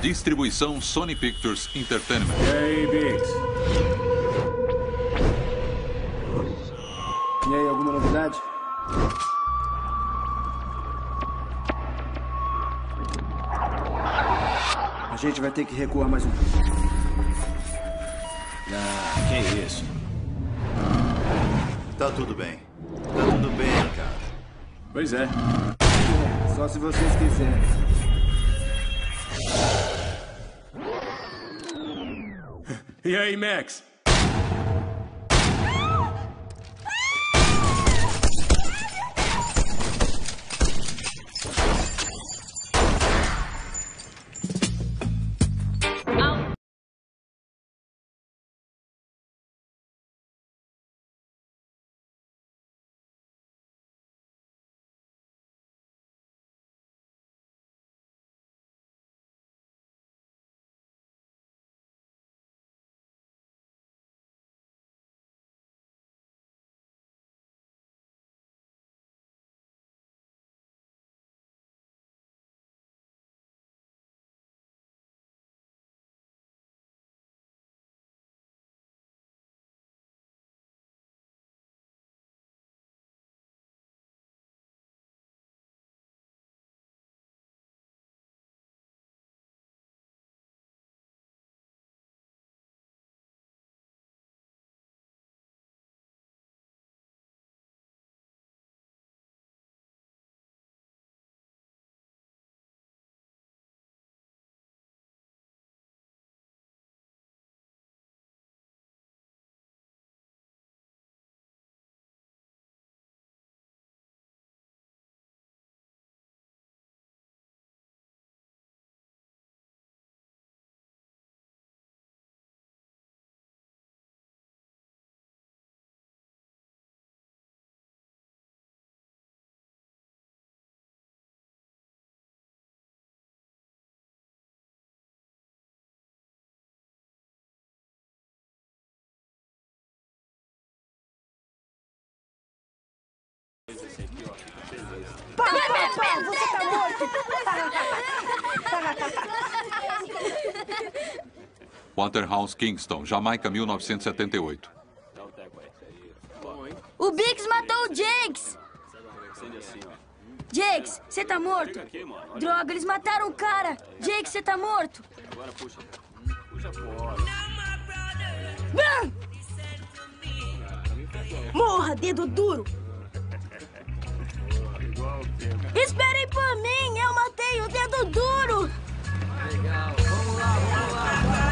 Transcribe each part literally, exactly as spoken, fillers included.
Distribuição Sony Pictures Entertainment. E aí, Biggs? E aí, alguma novidade? A gente vai ter que recuar mais um pouco. Ah, que isso? Tá tudo bem. Tá tudo bem, cara. Pois é. É, só se vocês quiserem. E aí, Max? Pá, pá, pá, você tá morto! Waterhouse, Kingston, Jamaica, mil novecentos e setenta e oito. O Biggs matou o Jakes! Jakes, você tá morto? Droga, eles mataram o cara! Jakes, você tá morto? Bam! Morra, dedo duro! Esperem por mim! Eu matei o dedo duro! Legal, vamos lá, vamos lá!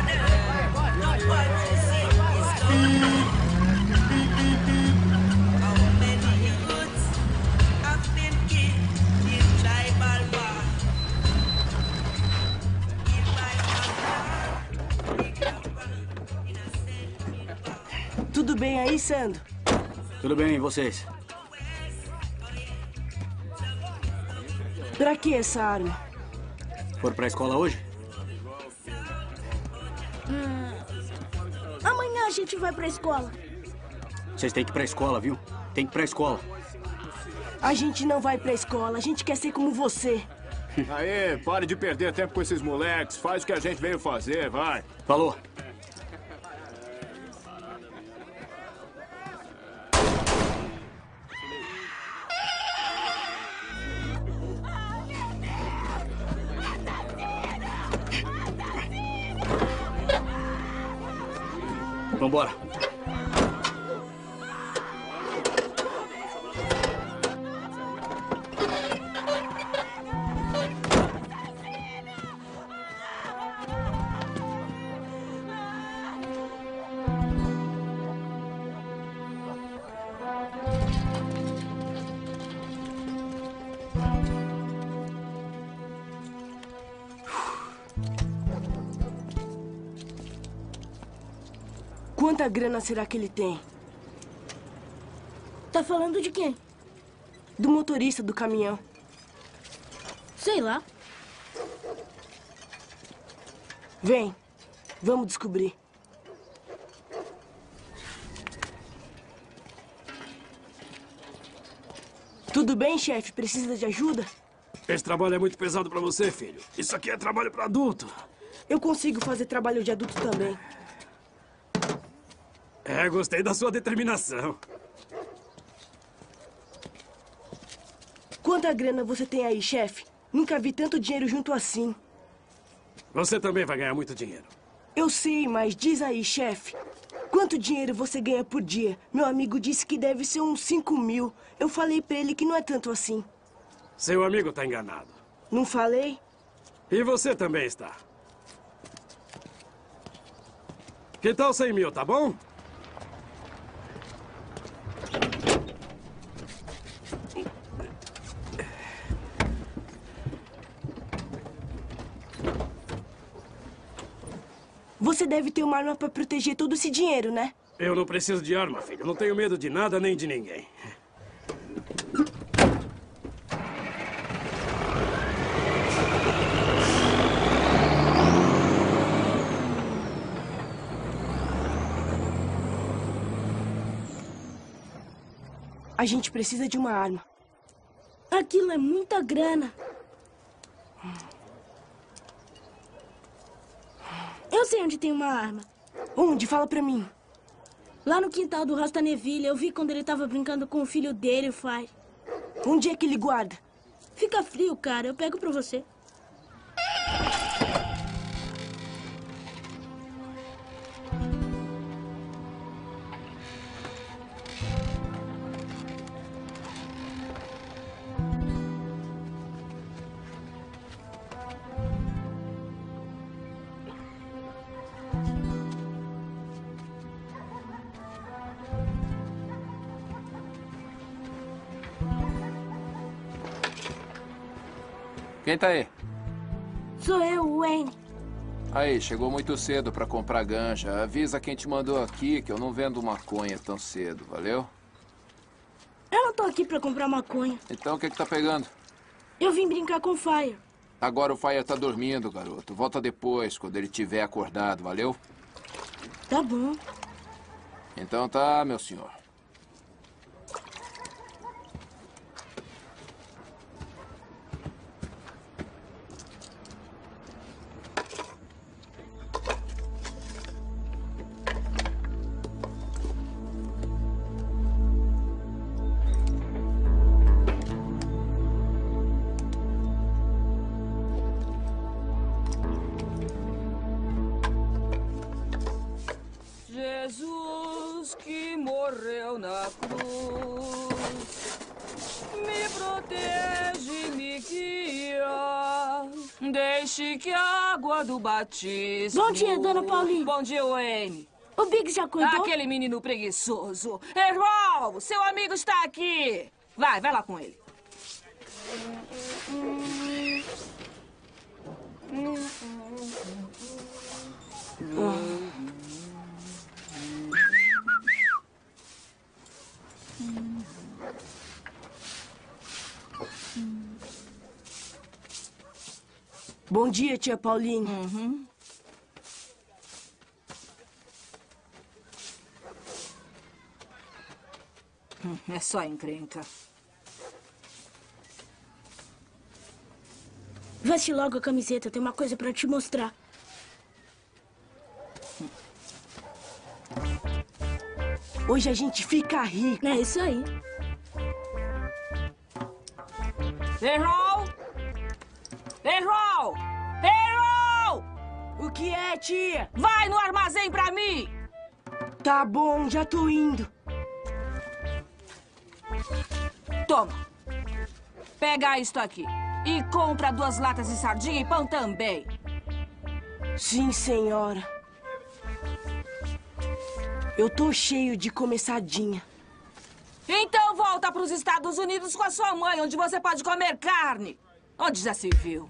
Tudo bem aí, Sandro? Tudo bem, e vocês? Pra que essa arma? Foram pra escola hoje? Hum. Amanhã a gente vai pra escola. Vocês têm que ir pra escola, viu? Tem que ir pra escola. A gente não vai pra escola, a gente quer ser como você. Aê, pare de perder tempo com esses moleques. Faz o que a gente veio fazer, vai. Falou. Vambora. Quanta grana será que ele tem? Tá falando de quem? Do motorista do caminhão. Sei lá. Vem, vamos descobrir. Tudo bem, chefe? Precisa de ajuda? Esse trabalho é muito pesado pra você, filho. Isso aqui é trabalho pra adulto. Eu consigo fazer trabalho de adulto também. É, gostei da sua determinação. Quanta grana você tem aí, chefe? Nunca vi tanto dinheiro junto assim. Você também vai ganhar muito dinheiro. Eu sei, mas diz aí, chefe. Quanto dinheiro você ganha por dia? Meu amigo disse que deve ser uns cinco mil. Eu falei pra ele que não é tanto assim. Seu amigo tá enganado. Não falei? E você também está. Que tal cem mil, tá bom? Você deve ter uma arma pra proteger todo esse dinheiro, né? Eu não preciso de arma, filho. Eu não tenho medo de nada nem de ninguém. A gente precisa de uma arma. Aquilo é muita grana. Eu sei onde tem uma arma. Onde? Fala pra mim. Lá no quintal do Rasta Neville, eu vi quando ele tava brincando com o filho dele, pai. Onde é que ele guarda? Fica frio, cara. Eu pego pra você. Quem tá aí? Sou eu, Wayne. Aí, chegou muito cedo pra comprar ganja. Avisa quem te mandou aqui que eu não vendo maconha tão cedo, valeu? Eu não tô aqui pra comprar maconha. Então o que que tá pegando? Eu vim brincar com o Fire. Agora o Fire tá dormindo, garoto. Volta depois, quando ele tiver acordado, valeu? Tá bom. Então tá, meu senhor. Jesus que morreu na cruz, me protege, me guia, deixe que a água do batismo... Bom dia, dona Pauline. Bom dia, Wayne. O Big já acordou? Aquele menino preguiçoso. Errol, seu amigo está aqui. Vai, vai lá com ele. Bom dia, tia Pauline. Uhum. Hum, É só encrenca. Veste logo a camiseta, tem uma coisa pra te mostrar. Hoje a gente fica rico. É isso aí. Errol! Errol! Errol! O que é, tia? Vai no armazém pra mim! Tá bom, já tô indo. Toma. Pega isto aqui. E compra duas latas de sardinha e pão também. Sim, senhora. Eu tô cheio de começadinha. Então volta para os Estados Unidos com a sua mãe, onde você pode comer carne. Onde já se viu?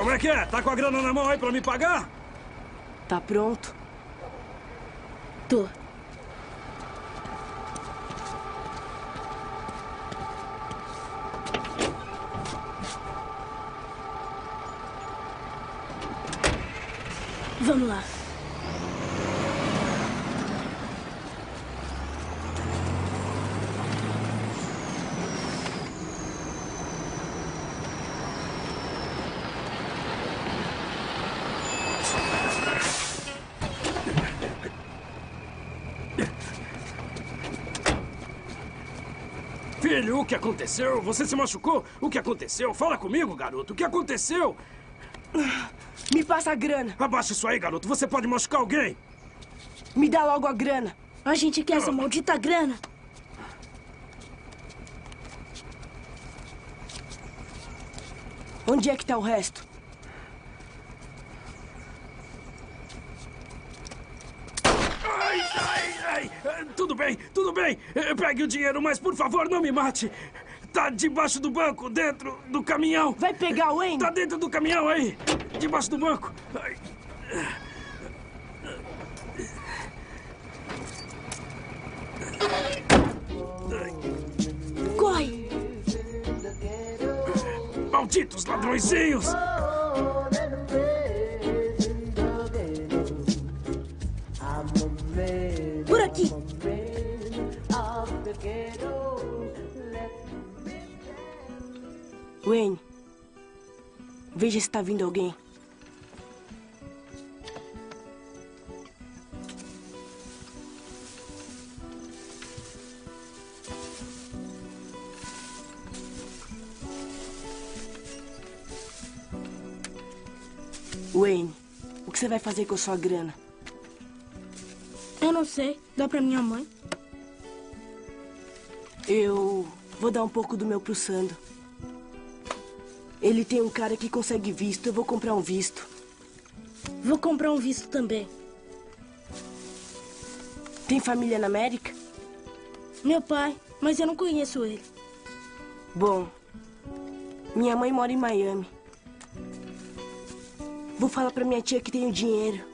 Como é que é? Tá com a grana na mão aí pra me pagar? Tá pronto? Tô. Vamos lá. Filho, o que aconteceu? Você se machucou? O que aconteceu? Fala comigo, garoto. O que aconteceu? Me passa a grana. Abaixa isso aí, garoto. Você pode machucar alguém. Me dá logo a grana. A gente quer essa maldita grana. Onde é que tá o resto? Ai, ai, ai. Tudo bem, tudo bem. Pegue o dinheiro, mas por favor, não me mate. Tá debaixo do banco, dentro do caminhão. Vai pegar o Wayne? Tá dentro do caminhão aí. Debaixo do banco. Ai. Corre! Malditos ladrõezinhos! Por aqui! Wayne, veja se tá vindo alguém. Wayne, o que você vai fazer com a sua grana? Eu não sei. Dá pra minha mãe. Eu vou dar um pouco do meu pro Sando. Ele tem um cara que consegue visto. Eu vou comprar um visto. Vou comprar um visto também. Tem família na América? Meu pai, mas eu não conheço ele. Bom, minha mãe mora em Miami. Vou falar pra minha tia que tenho dinheiro.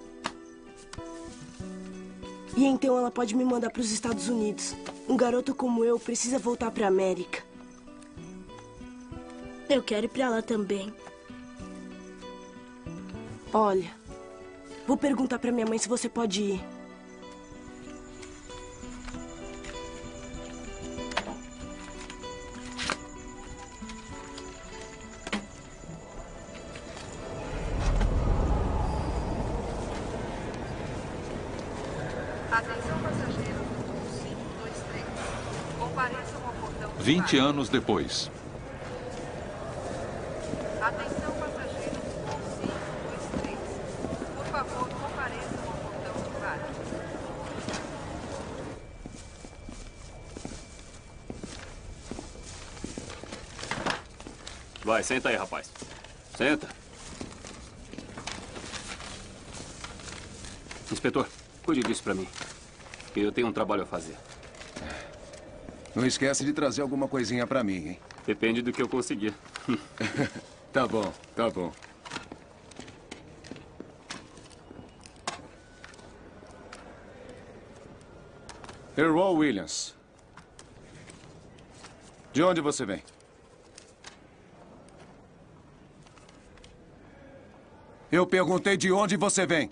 E então ela pode me mandar pros Estados Unidos. Um garoto como eu precisa voltar pra América. Eu quero ir pra lá também. Olha, vou perguntar pra minha mãe se você pode ir. Atenção, passageiros do voo cinco dois três. Compareçam ao portão de vinte embarque. anos depois. Atenção, passageiros do voo cinco dois três. Por favor, compareçam ao portão de embarque. Vai, senta aí, rapaz. Senta. Inspetor, cuide disso pra mim. Eu tenho um trabalho a fazer. Não esquece de trazer alguma coisinha pra mim, hein? Depende do que eu conseguir. Tá bom, tá bom. Errol Williams. De onde você vem? Eu perguntei de onde você vem.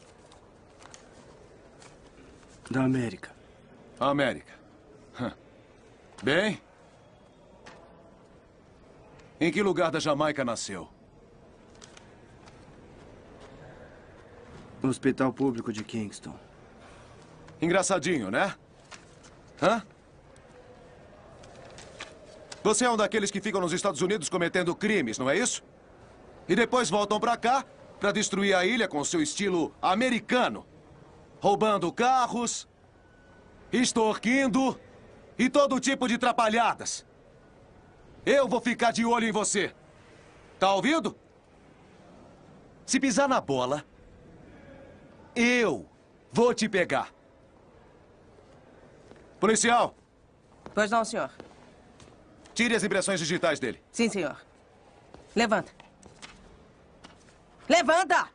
Da América. América. Bem? Em que lugar da Jamaica nasceu? No Hospital Público de Kingston. Engraçadinho, né? Hã? Você é um daqueles que ficam nos Estados Unidos cometendo crimes, não é isso? E depois voltam pra cá pra destruir a ilha com seu estilo americano. Roubando carros, extorquindo e todo tipo de trapalhadas. Eu vou ficar de olho em você. Tá ouvindo? Se pisar na bola, eu vou te pegar. Policial. Pois não, senhor. Tire as impressões digitais dele. Sim, senhor. Levanta. Levanta!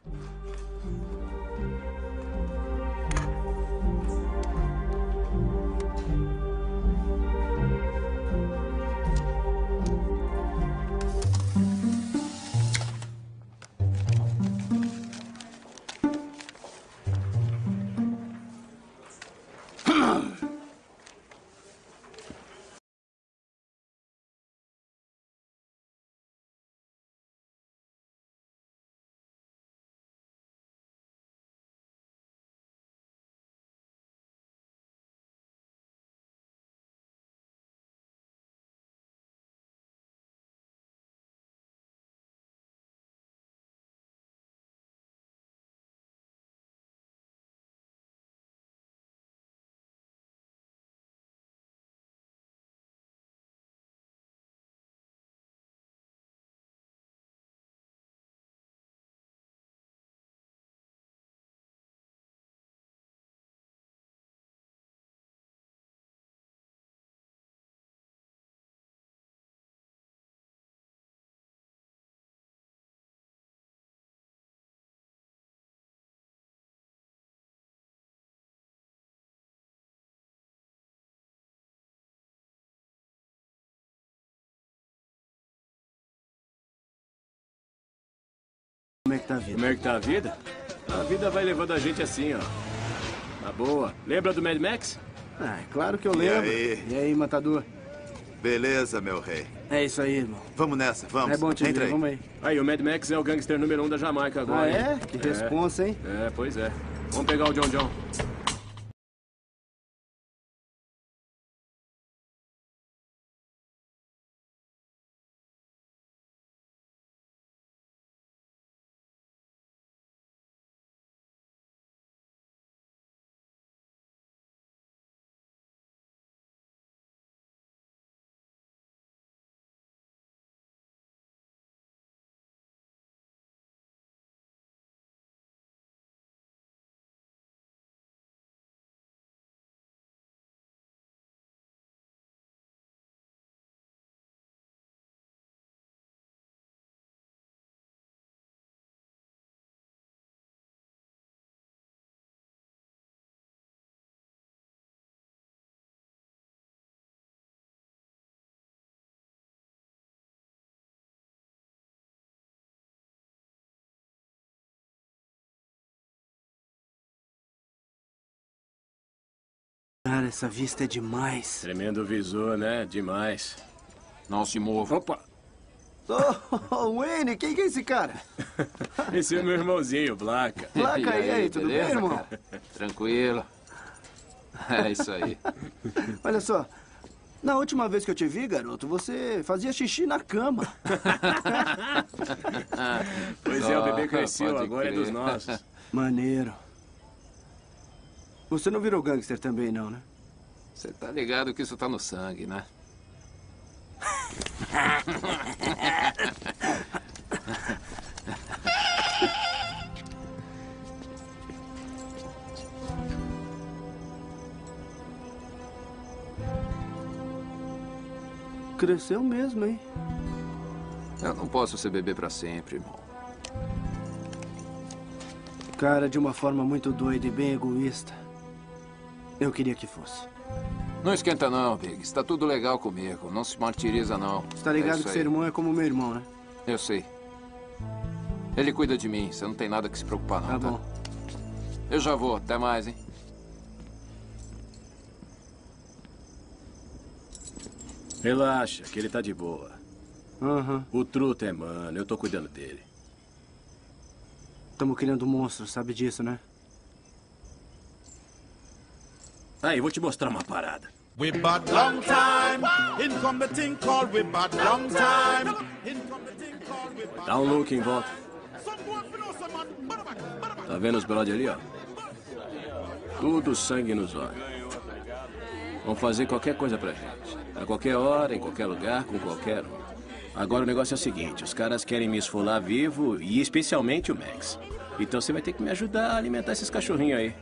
Como é que tá a vida? Como é que tá a vida? A vida vai levando a gente assim, ó. Na boa. Lembra do Mad Max? Ah, claro que eu lembro. E aí? E aí, Matador? Beleza, meu rei. É isso aí, irmão. Vamos nessa, vamos. É bom te Entra ver, aí. vamos aí. Aí, o Mad Max é o gangster número um da Jamaica agora. Ah, hein? é? Que responsa, hein? É, pois é. Vamos pegar o John John. Cara, essa vista é demais. Tremendo visor, né? Demais. Não se mova. Opa! Oh, Wayne, quem que é esse cara? Esse é meu irmãozinho, Blaca. Blaca, e aí, aí tudo beleza, bem, irmão? cara? Tranquilo. É isso aí. Olha só, na última vez que eu te vi, garoto, você fazia xixi na cama. Pois é, o bebê cresceu, Pode agora é crer. dos nossos. Maneiro. Você não virou gangster também, não, né? Você tá ligado que isso tá no sangue, né? Cresceu mesmo, hein? Eu não posso ser bebê pra sempre, irmão. Cara, de uma forma muito doida e bem egoísta. Eu queria que fosse. Não esquenta não, Big. Está tudo legal comigo. Não se martiriza, não. Você tá ligado É isso que aí. seu irmão é como meu irmão, né? Eu sei. Ele cuida de mim. Você não tem nada que se preocupar, não, Tá tá? bom. Eu já vou. Até mais, hein? Relaxa, que ele tá de boa. Aham. O truto é mano, eu tô cuidando dele. Estamos criando monstros, sabe disso, né? Aí, vou te mostrar uma parada. We bad long time. In come the thing called we bad long time. In come the thing called we bad. Dá um look em volta. Tá vendo os brode ali, ó? Tudo sangue nos olhos. Vão fazer qualquer coisa pra gente. A qualquer hora, em qualquer lugar, com qualquer um. Agora o negócio é o seguinte, os caras querem me esfolar vivo, e especialmente o Max. Então você vai ter que me ajudar a alimentar esses cachorrinhos aí.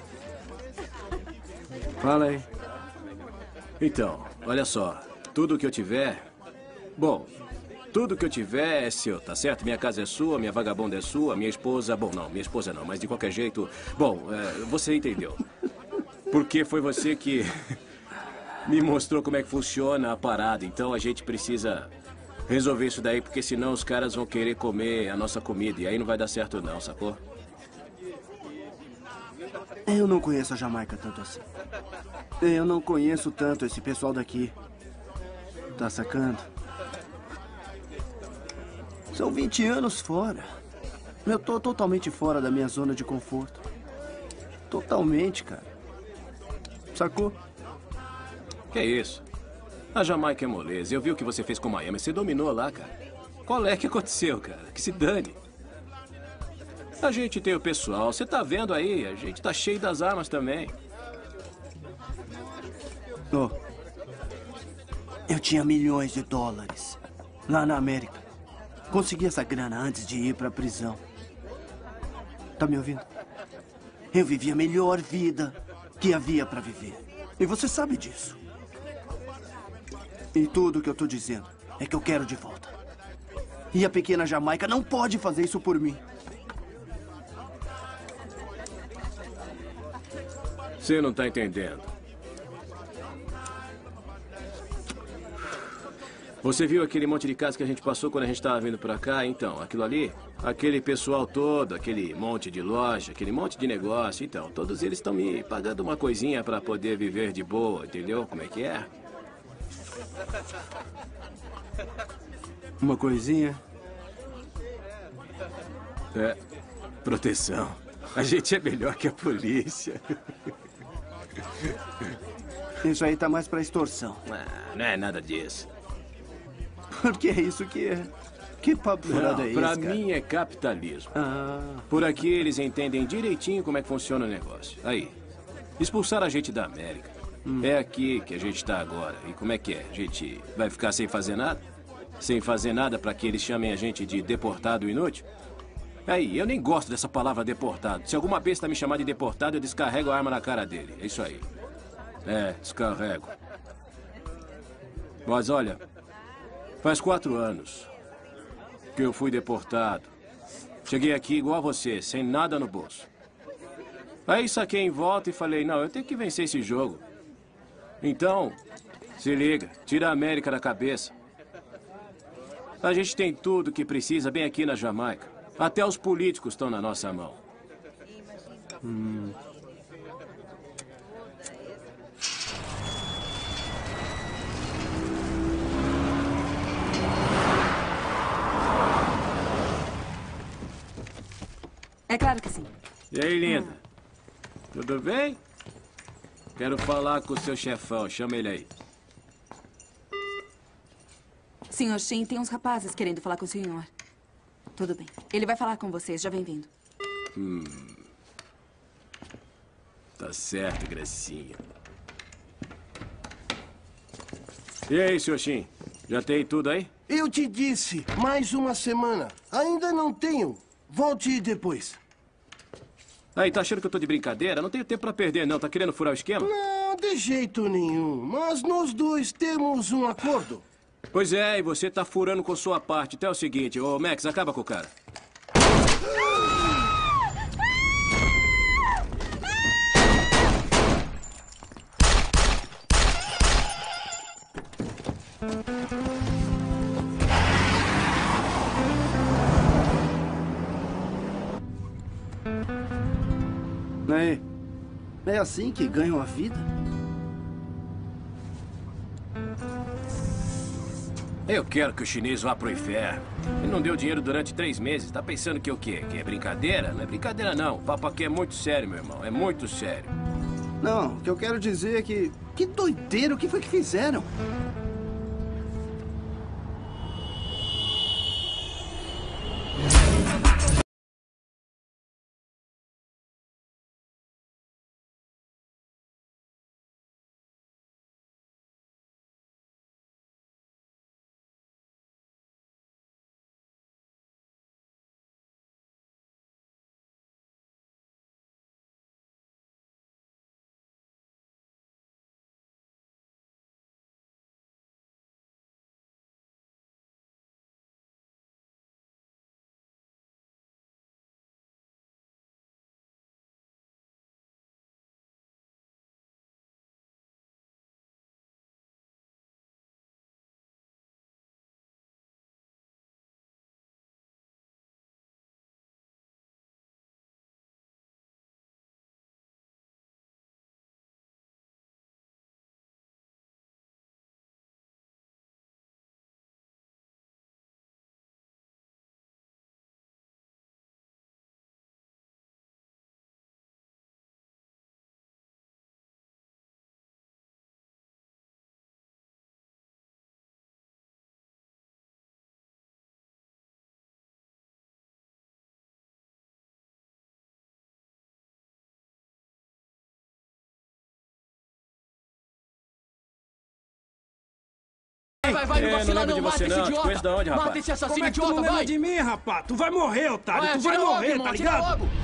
Fala aí. Então, olha só, tudo que eu tiver... Bom, tudo Tudo que eu tiver é seu, tá certo? Minha casa é sua, minha vagabunda é sua, minha esposa... Bom, não, minha esposa não, mas de qualquer jeito... Bom, é, você entendeu. Porque foi você que me mostrou como é que funciona a parada. Então a gente precisa resolver isso daí, porque senão os caras vão querer comer a nossa comida. E aí não vai dar certo não, sacou? Eu não conheço a Jamaica tanto assim. Eu não conheço tanto esse pessoal daqui. Tá sacando? São vinte anos fora. Eu tô totalmente fora da minha zona de conforto. Totalmente, cara. Sacou? Que isso? A Jamaica é moleza. Eu vi o que você fez com Miami. Você dominou lá, cara. Qual é que aconteceu, cara? Que se dane. A gente tem o pessoal. Você tá vendo aí? A gente tá cheio das armas também. Oh, eu tinha milhões de dólares lá na América. Consegui essa grana antes de ir pra prisão. Tá me ouvindo? Eu vivi a melhor vida que havia pra viver. E você sabe disso. E tudo que eu tô dizendo é que eu quero de volta. E a pequena Jamaica não pode fazer isso por mim. Você não tá entendendo. Você viu aquele monte de casa que a gente passou quando a gente estava vindo pra cá? Então, aquilo ali, aquele pessoal todo, aquele monte de loja, aquele monte de negócio, então, todos eles estão me pagando uma coisinha pra poder viver de boa, entendeu? Como é que é? Uma coisinha? É, proteção. A gente é melhor que a polícia. Isso aí tá mais pra extorsão. Ah, não é nada disso. Porque é isso que é. Que papo furado é esse, pra cara? mim é capitalismo. Ah. Por aqui eles entendem direitinho como é que funciona o negócio. Aí, expulsaram a gente da América. Hum. É aqui que a gente tá agora. E como é que é? A gente vai ficar sem fazer nada? Sem fazer nada pra que eles chamem a gente de deportado inútil? Aí, eu nem gosto dessa palavra deportado. Se alguma besta me chamar de deportado, eu descarrego a arma na cara dele. É isso aí. É, descarrego. Mas olha, faz quatro anos que eu fui deportado. Cheguei aqui igual a você, sem nada no bolso. Aí saquei em volta e falei, não, eu tenho que vencer esse jogo. Então, se liga, tira a América da cabeça. A gente tem tudo que precisa bem aqui na Jamaica. Até os políticos estão na nossa mão. Hum. É claro que sim. E aí, linda? Tudo bem? Quero falar com o seu chefão. Chama ele aí. senhor Shin, tem uns rapazes querendo falar com o senhor. Tudo bem. Ele vai falar com vocês. Já vem vindo. Hum. Tá certo, gracinha. E aí, senhor Shin? Já tem tudo aí? Eu te disse, mais uma semana. Ainda não tenho. Volte depois. Aí, tá achando que eu tô de brincadeira? Não tenho tempo pra perder, não. Tá querendo furar o esquema? Não, de jeito nenhum. Mas nós dois temos um acordo. Pois é, e você tá furando com sua parte. Então é o seguinte, ô Max, acaba com o cara. Aí, é assim que ganham a vida? Eu quero que o chinês vá pro inferno. Ele não deu dinheiro durante três meses. Tá pensando que o quê? Que é brincadeira? Não é brincadeira, não. O papo aqui é muito sério, meu irmão. É muito sério. Não, o que eu quero dizer é que... Que doideira, o que foi que fizeram? Vai, vai, vai, não É, vacila não lembro não, de mata você, esse não. Te idiota. conheço da onde, rapaz? Mata esse assassino Como é que tu não idiota, lembra vai. de mim, rapaz? Tu vai morrer, otário. Vai, tu vai atira logo, morrer, irmão, tá atira ligado? logo.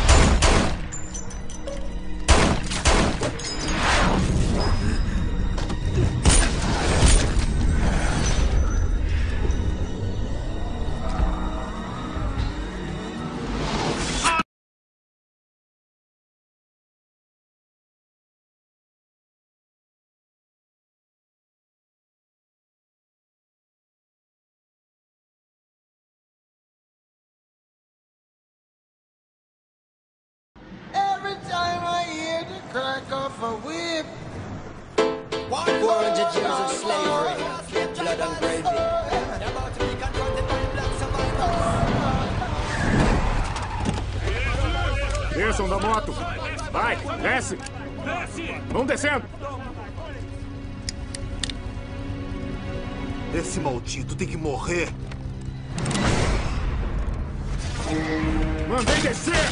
Every time I hear the crack of a whip. four hundred years of slavery, blood and gravy. They're about to be confronted by the black survivors. Desçam da moto. Vai, desce. Vão descendo. Esse maldito tem que morrer. Mandei descer.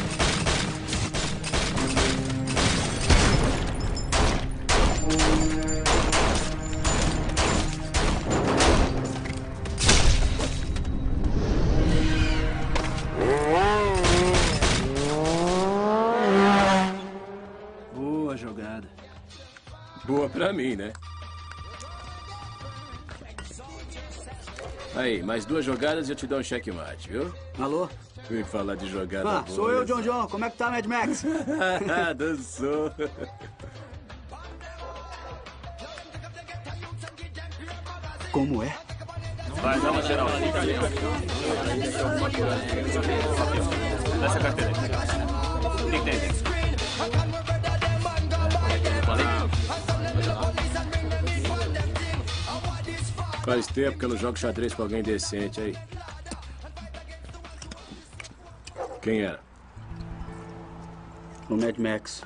Boa jogada. Boa pra mim, né? Aí, mais duas jogadas e eu te dou um checkmate, viu? Alô? Vem falar de jogada Ah, boa, sou eu, né? John John. Como é que tá, Mad Max? Dançou. Como é? Vai, dá uma geral. Essa carteira aí. O que tem dentro? Faz tempo que eu não jogo xadrez com alguém decente aí. Quem era? O Mad Max.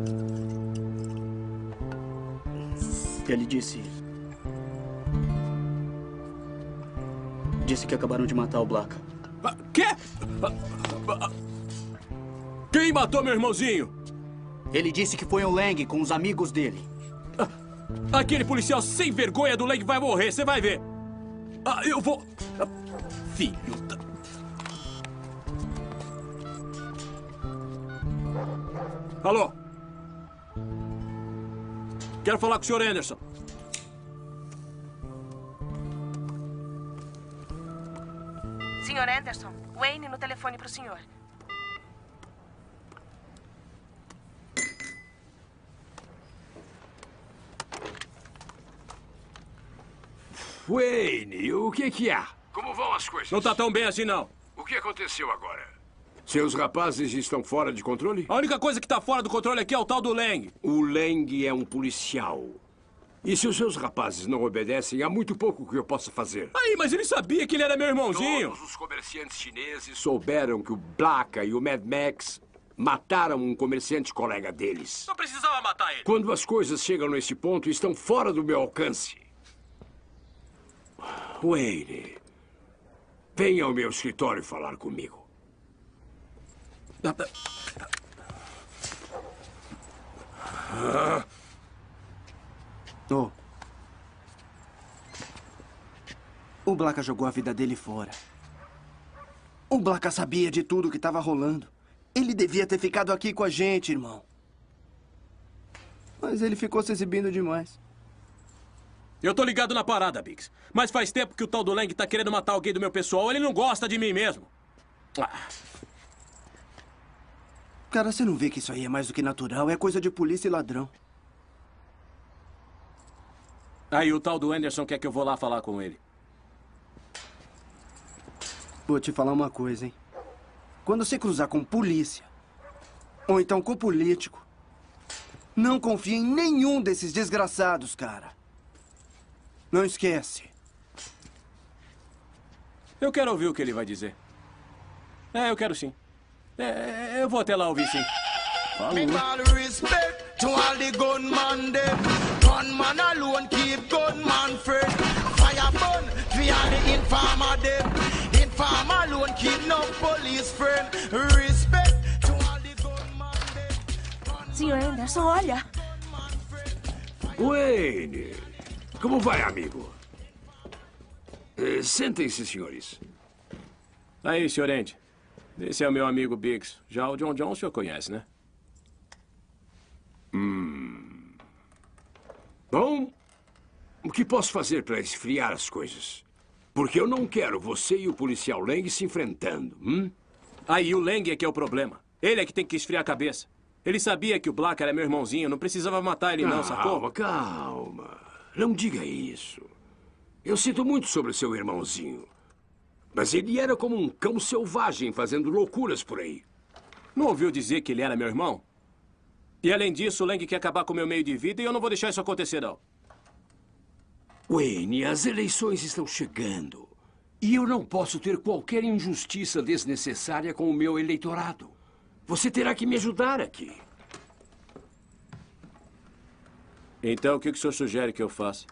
Ele disse... Disse que acabaram de matar o Black. Quê? Quem matou meu irmãozinho? Ele disse que foi o Lang com os amigos dele. Aquele policial sem vergonha do Lang vai morrer, você vai ver. Ah, eu vou... Ah, filho da... Alô? Quero falar com o senhor Anderson. senhor Anderson, Wayne no telefone pro senhor. Wayne, o que que há? Como vão as coisas? Não tá tão bem assim, não. O que aconteceu agora? Seus rapazes estão fora de controle? A única coisa que tá fora do controle aqui é o tal do Lang. O Lang é um policial. E se os seus rapazes não obedecem, há muito pouco que eu possa fazer. Aí, mas ele sabia que ele era meu irmãozinho. Todos os comerciantes chineses souberam que o Blacka e o Mad Max mataram um comerciante colega deles. Não precisava matar ele. Quando as coisas chegam nesse ponto, estão fora do meu alcance. Wayne, venha ao meu escritório falar comigo. Ah. Oh. O Blacka jogou a vida dele fora. O Blacka sabia de tudo que estava rolando. Ele devia ter ficado aqui com a gente, irmão. Mas ele ficou se exibindo demais. Eu tô ligado na parada, Biggs. Mas faz tempo que o tal do Lang tá querendo matar alguém do meu pessoal. Ele não gosta de mim mesmo. Ah. Cara, você não vê que isso aí é mais do que natural? É coisa de polícia e ladrão. Aí o tal do Anderson quer que eu vou lá falar com ele. Vou te falar uma coisa, hein? Quando você cruzar com polícia, ou então com político, não confie em nenhum desses desgraçados, cara. Não esquece. Eu quero ouvir o que ele vai dizer. É, eu quero sim. É, eu vou até lá ouvir sim. All respect to all the gunman them. Gunman alone keep gunman friend. Fire burn for all the informer them. Informer alone keep no police friend. Respect to all the gunman them. senhor Anderson, olha. Wayne, como vai, amigo? Eh, Sentem-se, senhores. Aí, senhor Andy. Esse é o meu amigo Biggs. Já o John John o senhor conhece, né? Hum. Bom, o que posso fazer para esfriar as coisas? Porque eu não quero você e o policial Lang se enfrentando. Hum? Aí, o Lang é que é o problema. Ele é que tem que esfriar a cabeça. Ele sabia que o Black era meu irmãozinho. Não precisava matar ele, não, sacou? Calma, calma. Não diga isso. Eu sinto muito sobre seu irmãozinho. Mas ele era como um cão selvagem fazendo loucuras por aí. Não ouviu dizer que ele era meu irmão? E além disso, o Lang quer acabar com o meu meio de vida e eu não vou deixar isso acontecer, não. Wayne, as eleições estão chegando. E eu não posso ter qualquer injustiça desnecessária com o meu eleitorado. Você terá que me ajudar aqui. Então, o que o senhor sugere que eu faça?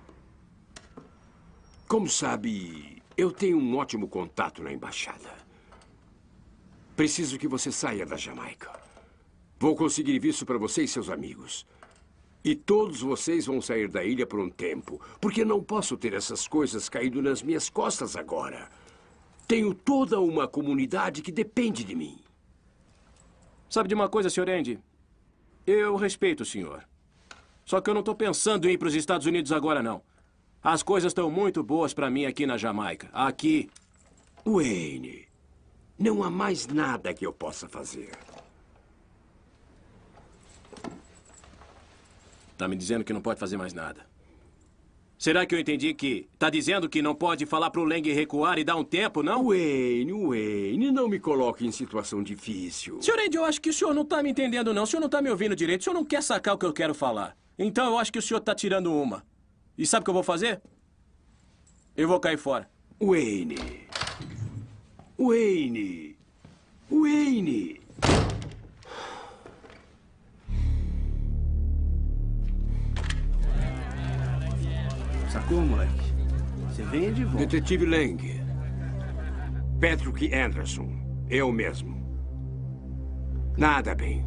Como sabe, eu tenho um ótimo contato na embaixada. Preciso que você saia da Jamaica. Vou conseguir visto para você e seus amigos. E todos vocês vão sair da ilha por um tempo, porque não posso ter essas coisas caindo nas minhas costas agora. Tenho toda uma comunidade que depende de mim. Sabe de uma coisa, senhor Andy? Eu respeito o senhor. Só que eu não estou pensando em ir para os Estados Unidos agora, não. As coisas estão muito boas para mim aqui na Jamaica. Aqui. Wayne, não há mais nada que eu possa fazer. Tá me dizendo que não pode fazer mais nada. Será que eu entendi que tá dizendo que não pode falar pro Lang recuar e dar um tempo, não? Wayne, Wayne, não me coloque em situação difícil. Senhor Andy, eu acho que o senhor não tá me entendendo, não. O senhor não tá me ouvindo direito. O senhor não quer sacar o que eu quero falar. Então eu acho que o senhor tá tirando uma. E sabe o que eu vou fazer? Eu vou cair fora. Wayne. Wayne. Wayne. Sacou, moleque? Você vem de volta. Detetive Lang. Patrick Anderson. Eu mesmo. Nada bem.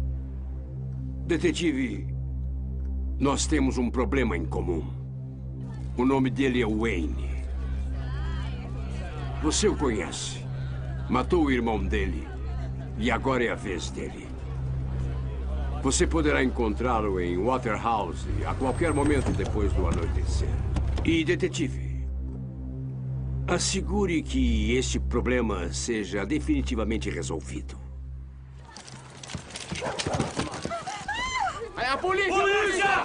Detetive, nós temos um problema em comum. O nome dele é Wayne. Você o conhece. Matou o irmão dele. E agora é a vez dele. Você poderá encontrá-lo em Waterhouse a qualquer momento depois do anoitecer. E, detetive, assegure que este problema seja definitivamente resolvido. É a polícia! Polícia!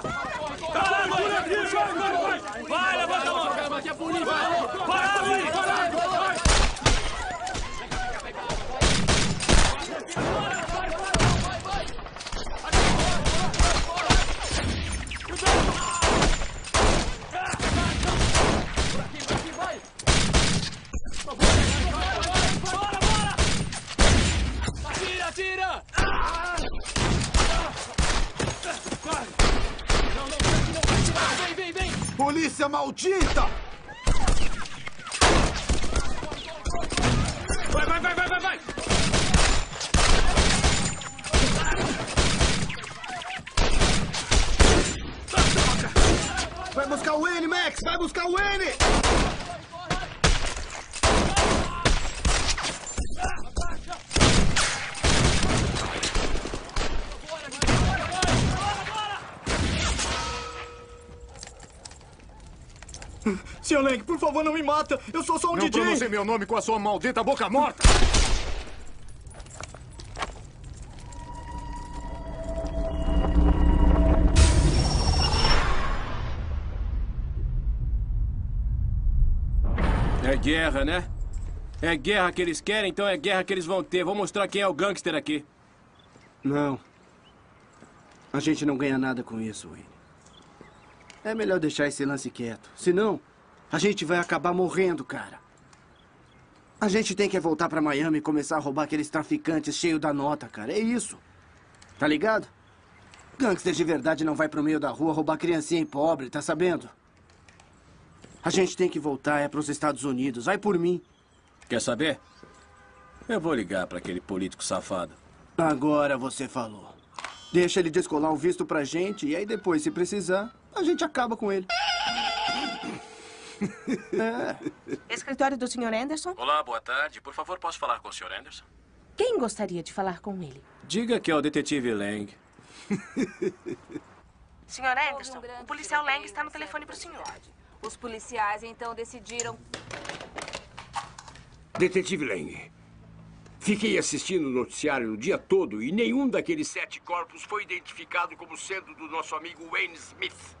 Vai, levanta a mão! Aqui é a polícia! Para, vai! Atira, atira! Não, não, não, vem, vem, vem! Polícia maldita! Vai, vai, vai, vai, vai, vai! Vai buscar o Wayne, Max! Vai buscar o Wayne! Senhor Lang, por favor, não me mata! Eu sou só um não D J! Não pronuncie meu nome com a sua maldita boca morta! É guerra, né? É guerra que eles querem, então é guerra que eles vão ter. Vou mostrar quem é o gangster aqui. Não. A gente não ganha nada com isso, Wayne. É melhor deixar esse lance quieto. Senão, a gente vai acabar morrendo, cara. A gente tem que voltar pra Miami e começar a roubar aqueles traficantes cheios da nota, cara. É isso. Tá ligado? Gangster de verdade não vai pro meio da rua roubar criancinha e pobre, tá sabendo? A gente tem que voltar é pros Estados Unidos. Vai por mim. Quer saber? Eu vou ligar pra aquele político safado. Agora você falou. Deixa ele descolar um visto pra gente e aí depois, se precisar, a gente acaba com ele. Escritório do senhor Anderson? Olá, boa tarde. Por favor, posso falar com o senhor Anderson? Quem gostaria de falar com ele? Diga que é o detetive Lang. senhor Anderson, o policial Lang está no telefone para o senhor. Os policiais então decidiram... Detetive Lang, fiquei assistindo o noticiário o dia todo e nenhum daqueles sete corpos foi identificado como sendo do nosso amigo Wayne Smith.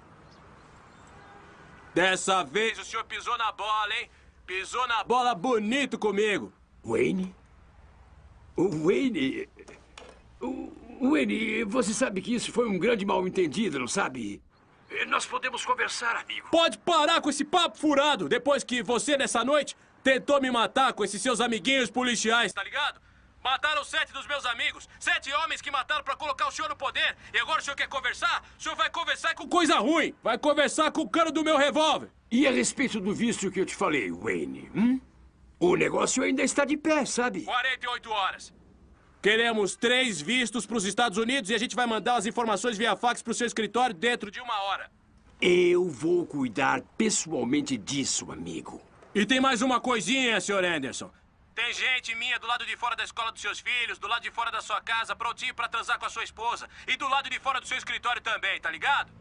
Dessa vez o senhor pisou na bola, hein? Pisou na bola bonito comigo. Wayne? O Wayne... O Wayne, você sabe que isso foi um grande mal-entendido, não sabe? Nós podemos conversar, amigo. Pode parar com esse papo furado, depois que você, nessa noite, tentou me matar com esses seus amiguinhos policiais, tá ligado? Mataram sete dos meus amigos. Sete homens que mataram pra colocar o senhor no poder. E agora o senhor quer conversar? O senhor vai conversar com coisa ruim. Vai conversar com o cano do meu revólver. E a respeito do visto que eu te falei, Wayne? Hum? O negócio ainda está de pé, sabe? quarenta e oito horas. Queremos três vistos pros Estados Unidos e a gente vai mandar as informações via fax pro seu escritório dentro de uma hora. Eu vou cuidar pessoalmente disso, amigo. E tem mais uma coisinha, senhor Anderson. Tem gente minha do lado de fora da escola dos seus filhos, do lado de fora da sua casa, prontinho pra transar com a sua esposa. E do lado de fora do seu escritório também, tá ligado?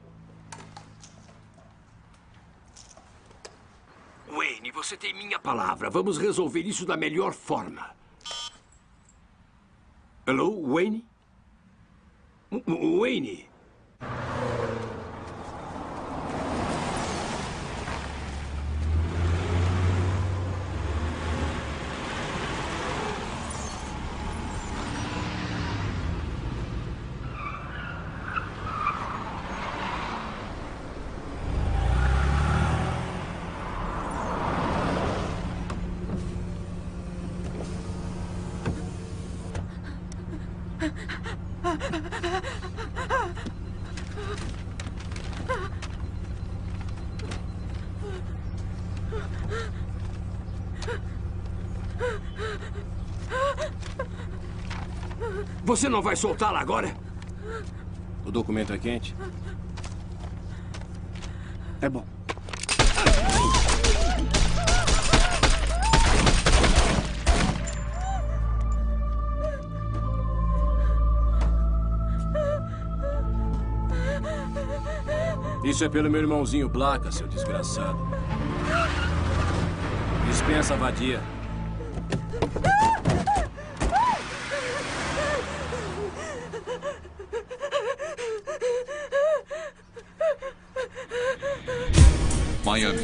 Wayne, você tem minha palavra. Vamos resolver isso da melhor forma. Alô, Wayne? W- Wayne? Você não vai soltá-la agora? O documento é quente? É bom. Isso é pelo meu irmãozinho Blaca, seu desgraçado. Dispensa a vadia. Miami.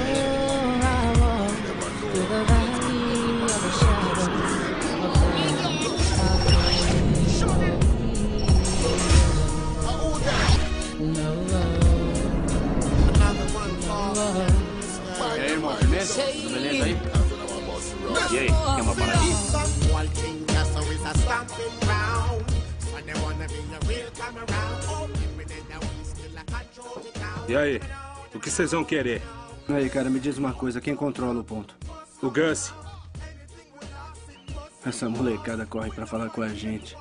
E aí, irmão, beleza? Tudo beleza aí? E aí, quer uma paradinha? E aí, o que vocês vão querer? Aí, cara, me diz uma coisa, quem controla o ponto? O Gus. Essa molecada corre pra falar com a gente.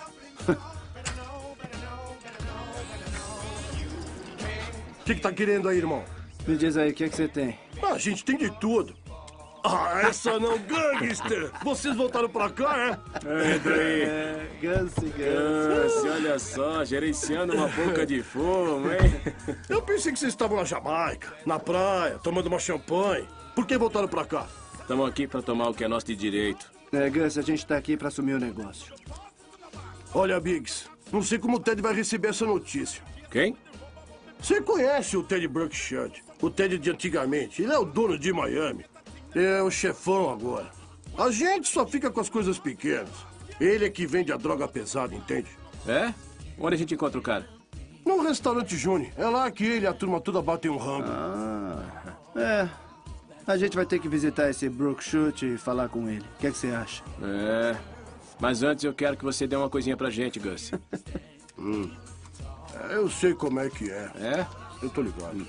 O que, que tá querendo aí, irmão? Me diz aí, o que é que você tem? Ah, a gente tem de tudo. Ah, essa não, gangster! Vocês voltaram pra cá, é? Entra aí. É, Ganse, Ganse, olha só, gerenciando uma boca de fumo, hein? Eu pensei que vocês estavam na Jamaica, na praia, tomando uma champanhe. Por que voltaram pra cá? Estamos aqui pra tomar o que é nosso de direito. É, Gus, a gente tá aqui pra assumir o negócio. Olha, Biggs, não sei como o Ted vai receber essa notícia. Quem? Você conhece o Ted Buckshot, o Ted de antigamente. Ele é o dono de Miami. É o chefão agora. A gente só fica com as coisas pequenas. Ele é que vende a droga pesada, entende? É? Onde a gente encontra o cara? No restaurante Juni. É lá que ele e a turma toda batem um rango. Ah, é. A gente vai ter que visitar esse Brookshot e falar com ele. O que é que você acha? É. Mas antes eu quero que você dê uma coisinha pra gente, Gus. hum. É, eu sei como é que é. É? Eu tô ligado.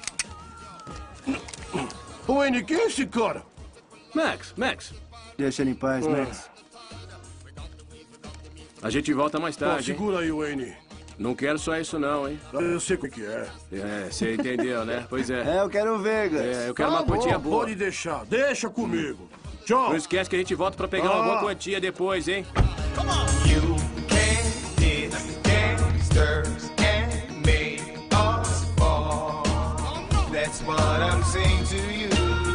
Ô, Wayne, quem é esse cara? Max, Max. Deixa ele em paz, Ah. Max. A gente volta mais Tá, tarde, hein? segura aí, Wayne. Não quero só isso não, hein? Eu sei o que é. É, você entendeu, né? Pois é. É, eu quero ver, Gus. É, eu quero Tá uma quantia bom, boa. Pode deixar. Deixa comigo. Tchau. Não esquece que a gente volta pra pegar uma Ah. boa quantia depois, hein? You can diss gangsters and make us fall. That's what I'm saying to you.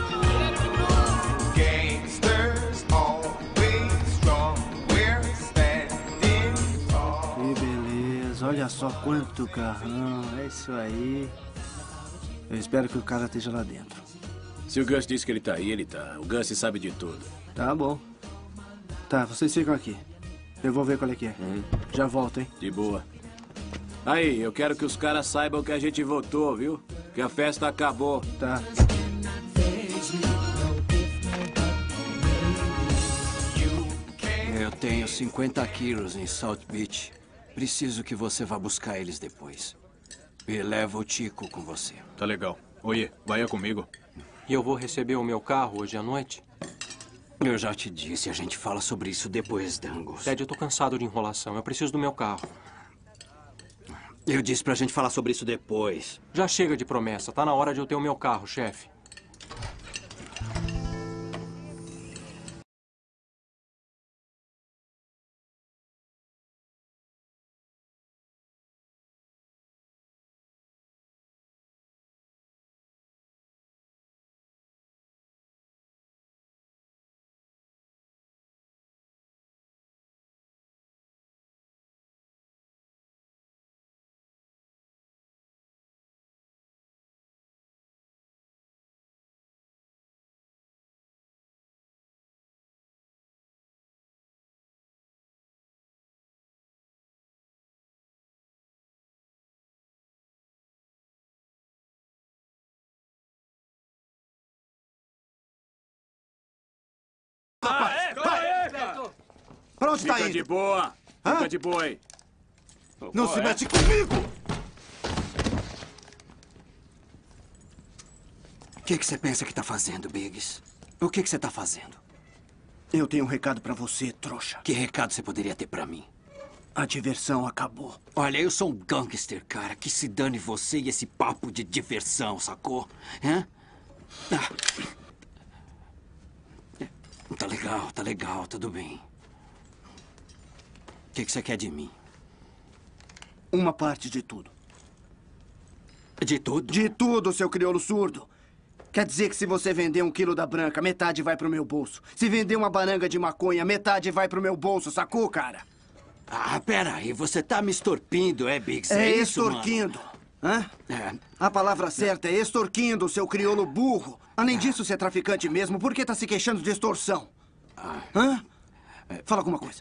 Gangsters always strong. We're standing tall. Que beleza, olha só quanto carrão, é isso aí. Eu espero que o cara esteja lá dentro. Se o Gus disse que ele tá aí, ele tá. O Gus sabe de tudo. Tá bom. Tá, vocês ficam aqui. Eu vou ver qual é que é. Já volto, hein? De boa. Aí, eu quero que os caras saibam que a gente votou, viu? Que a festa acabou. Tá. Eu tenho cinquenta quilos em South Beach. Preciso que você vá buscar eles depois. E leva o Tico com você. Tá legal. Oiê, vai comigo. E eu vou receber o meu carro hoje à noite? Eu já te disse, a gente fala sobre isso depois, Dangles. Ted, eu tô cansado de enrolação. Eu preciso do meu carro. Eu disse pra gente falar sobre isso depois. Já chega de promessa. Tá na hora de eu ter o meu carro, chefe. Pra onde tá Fica indo? de boa. Hã? Fica de boa aí. Não se mete comigo! O que que você pensa que tá fazendo, Biggs? O que que você tá fazendo? Eu tenho um recado pra você, trouxa. Que recado você poderia ter pra mim? A diversão acabou. Olha, eu sou um gangster, cara. Que se dane você e esse papo de diversão, sacou? Hã? Ah. Tá legal, tá legal, tudo bem. O que que você quer de mim? Uma parte de tudo. De tudo? De tudo, seu crioulo surdo. Quer dizer que se você vender um quilo da branca, metade vai pro meu bolso. Se vender uma bananga de maconha, metade vai pro meu bolso, sacou, cara? Ah, peraí, você tá me extorquindo, é, Biggs? É, É isso, extorquindo. Hã? É. A palavra certa é extorquindo, seu crioulo burro. Além disso, você é traficante mesmo. Por que tá se queixando de extorsão? Hã? Fala alguma coisa.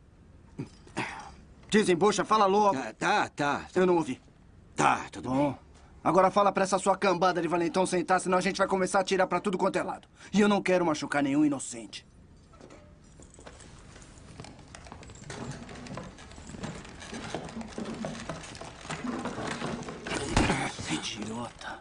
Desembucha, fala logo. Tá, tá. Eu não ouvi. Tá, tudo bom. bem. Agora fala pra essa sua cambada de valentão sentar, senão a gente vai começar a atirar pra tudo quanto é lado. E eu não quero machucar nenhum inocente. Idiota.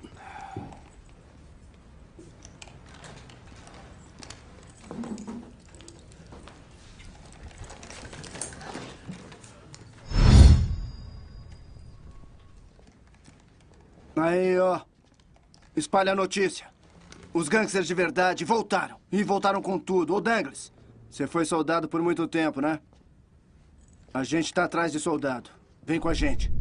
Aí, ó. Espalha a notícia. Os gangsters de verdade voltaram. E voltaram com tudo. Ô, Dangles, você foi soldado por muito tempo, né? A gente tá atrás de soldado. Vem com a gente.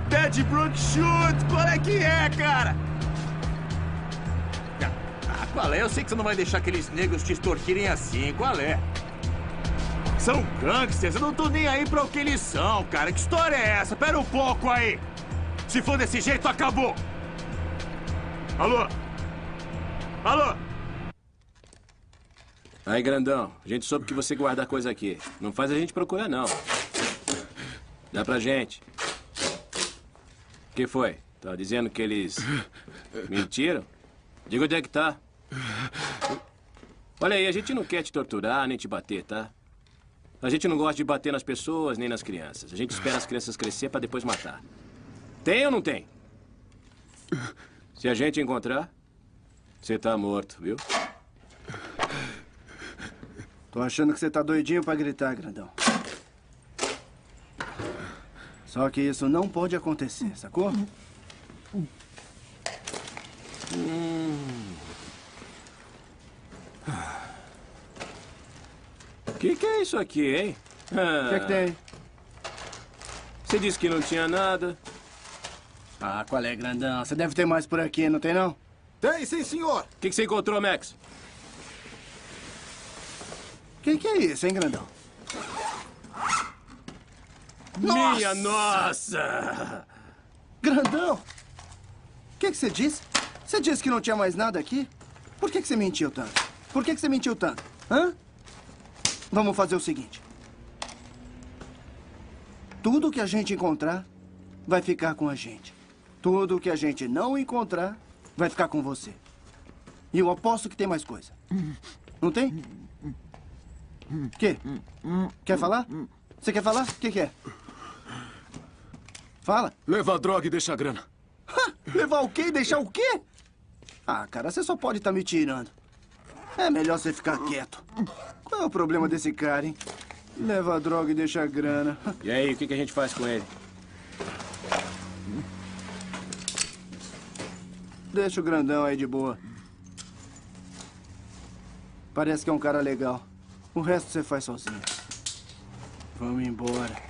Ted Brookshot, qual é que é, cara? Ah, qual é? Eu sei que você não vai deixar aqueles negros te extorquirem assim, qual é? São gangsters, eu não tô nem aí pra o que eles são, cara. Que história é essa? Pera um pouco aí. Se for desse jeito, acabou. Alô? Alô? Aí, grandão, a gente soube que você guarda coisa aqui. Não faz a gente procurar, não. Dá pra gente. O que foi? Tá dizendo que eles mentiram? Diga onde é que tá. Olha aí, a gente não quer te torturar nem te bater, tá? A gente não gosta de bater nas pessoas nem nas crianças. A gente espera as crianças crescer pra depois matar. Tem ou não tem? Se a gente encontrar, você tá morto, viu? Tô achando que você tá doidinho pra gritar, grandão. Só que isso não pode acontecer, sacou? Hum. Que que é isso aqui, hein? O ah. que, que tem? Você disse que não tinha nada. Ah, qual é, grandão? Você deve ter mais por aqui, não tem, não? Tem, sim, senhor. O que, que você encontrou, Max? Que que é isso, hein, grandão? Nossa! Minha nossa! Grandão! O que que você disse? Você disse que não tinha mais nada aqui? Por que que você mentiu tanto? Por que que você mentiu tanto? Hã? Vamos fazer o seguinte. Tudo que a gente encontrar vai ficar com a gente. Tudo que a gente não encontrar vai ficar com você. E eu aposto que tem mais coisa. Não tem? Quê? Quer falar? Você quer falar? O que que é? Fala. Leva a droga e deixa a grana. Levar o quê e deixar o quê? Ah, cara, você só pode estar me tirando. É melhor você ficar quieto. Qual é o problema desse cara, hein? Leva a droga e deixa a grana. E aí, o que que a gente faz com ele? Deixa o grandão aí de boa. Parece que é um cara legal. O resto você faz sozinho. Vamos embora.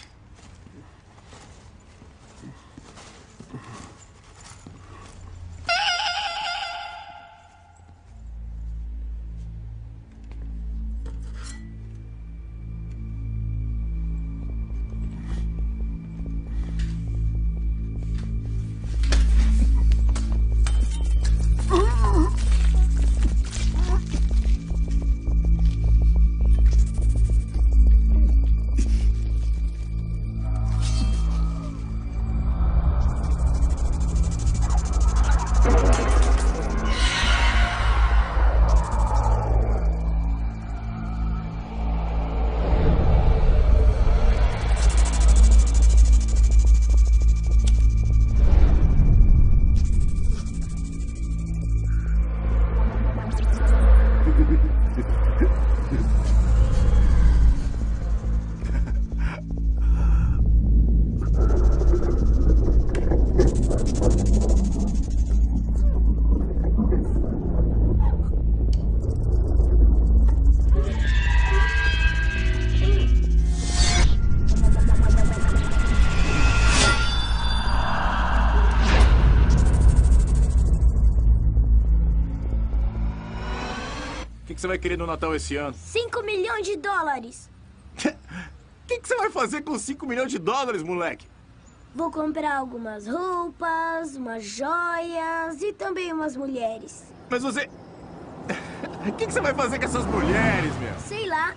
O que você vai querer no Natal esse ano? Cinco milhões de dólares. O que, que você vai fazer com cinco milhões de dólares, moleque? Vou comprar algumas roupas, umas joias e também umas mulheres. Mas você... O que, que você vai fazer com essas mulheres, meu? Sei lá.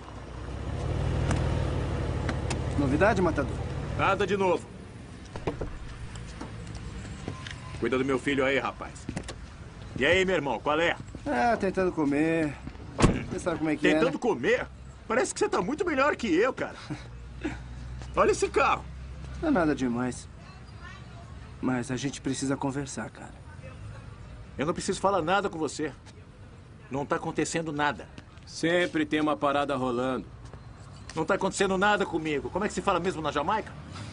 Novidade, matador? Nada de novo. Cuida do meu filho aí, rapaz. E aí, meu irmão, qual é? Ah, tentando comer. Você sabe como é que Tentando é, né? comer? Parece que você tá muito melhor que eu, cara. Olha esse carro. Não é nada demais. Mas a gente precisa conversar, cara. Eu não preciso falar nada com você. Não tá acontecendo nada. Sempre tem uma parada rolando. Não tá acontecendo nada comigo. Como é que se fala mesmo na Jamaica?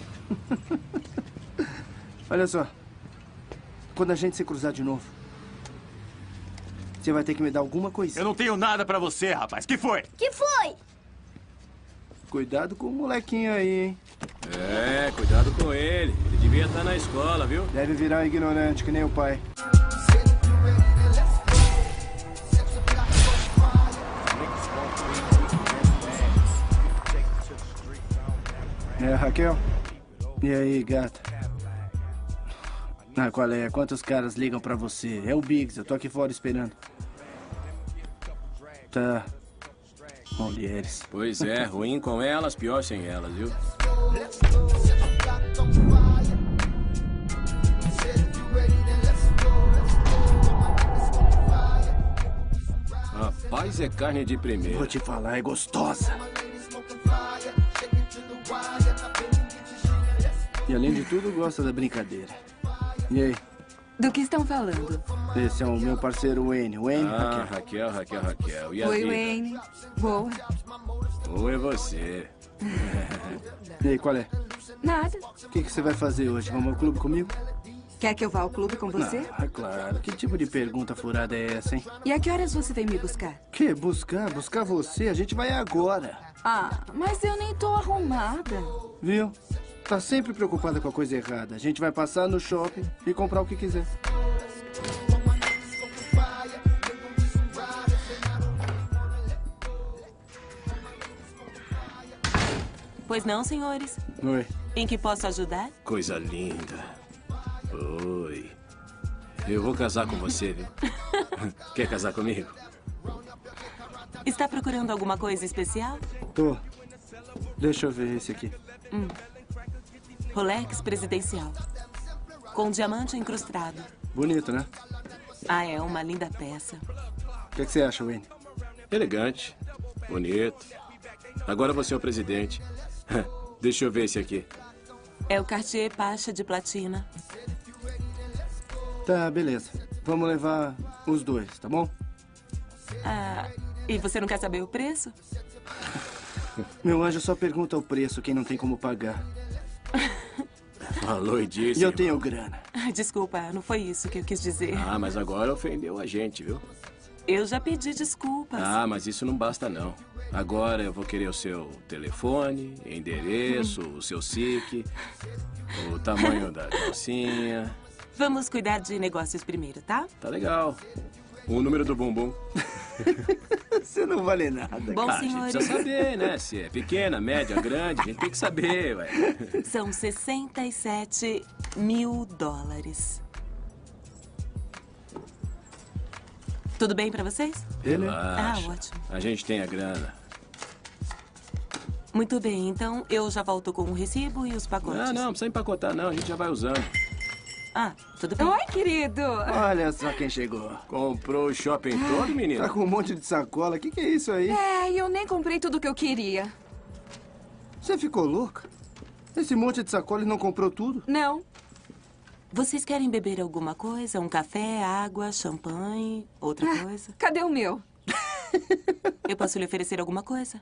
Olha só. Quando a gente se cruzar de novo, você vai ter que me dar alguma coisinha. Eu não tenho nada pra você, rapaz. Que foi? Que foi? Cuidado com o molequinho aí, hein? É, cuidado com ele. Ele Devia estar na escola, viu? Deve virar um ignorante, que nem o pai. É, Raquel? E aí, gata? Ah, qual é? Quantos caras ligam pra você? É o Biggs, eu tô aqui fora esperando. Tá. Mulheres. Pois é, ruim com elas, pior sem elas, viu? Rapaz, é carne de primeira. Vou te falar, é gostosa. E além de tudo, gosta da brincadeira. E aí? Do que estão falando? Esse é o meu parceiro Wayne. Wayne, Ah, Raquel. Raquel, Raquel, Raquel. E a Oi, vida? Wayne. Boa. Oi, você. E aí, qual é? Nada. O que, que você vai fazer hoje? Vamos ao clube comigo? Quer que eu vá ao clube com você? Ah, claro. Que tipo de pergunta furada é essa, hein? E a que horas você vem me buscar? Que? Buscar? Buscar você? A gente vai agora. Ah, mas eu nem tô arrumada. Viu? Tá sempre preocupada com a coisa errada. A gente vai passar no shopping e comprar o que quiser. Pois não, senhores? Oi. Em que posso ajudar? Coisa linda. Oi. Eu vou casar com você, viu? Quer casar comigo? Está procurando alguma coisa especial? Tô. Deixa eu ver esse aqui. Hum. Rolex presidencial. Com diamante incrustado. Bonito, né? Ah, é uma linda peça. O que, que você acha, Wayne? Elegante. Bonito. Agora você é o presidente. Deixa eu ver esse aqui. É o Cartier Pacha de platina. Tá, beleza. Vamos levar os dois, tá bom? Ah, e você não quer saber o preço? Meu anjo só pergunta o preço, quem não tem como pagar. Falou e disse. E eu tenho grana. Ai, desculpa, não foi isso que eu quis dizer. Ah, mas agora ofendeu a gente, viu? Eu já pedi desculpas. Ah, mas isso não basta, não. Agora eu vou querer o seu telefone, endereço, o seu S I C, o tamanho da calcinha. Vamos cuidar de negócios primeiro, tá? Tá legal. O número do bumbum. Você não vale nada. Bom, ah, a gente senhores. precisa saber, né? Se é pequena, média, grande, a gente tem que saber, ué. São sessenta e sete mil dólares. Tudo bem pra vocês? Relaxa. Ah, ótimo. A gente tem a grana. Muito bem, então eu já volto com o recibo e os pacotes. Não, não, não precisa empacotar, não. A gente já vai usando. Ah, tudo bem. Oi, querido. Olha só quem chegou. Comprou o shopping todo, menino? Tá com um monte de sacola. O que, que é isso aí? É, e eu nem comprei tudo o que eu queria. Você ficou louca? Esse monte de sacola e não comprou tudo? Não. Vocês querem beber alguma coisa? Um café, água, champanhe, outra Ah, coisa? cadê o meu? Eu posso lhe oferecer alguma coisa?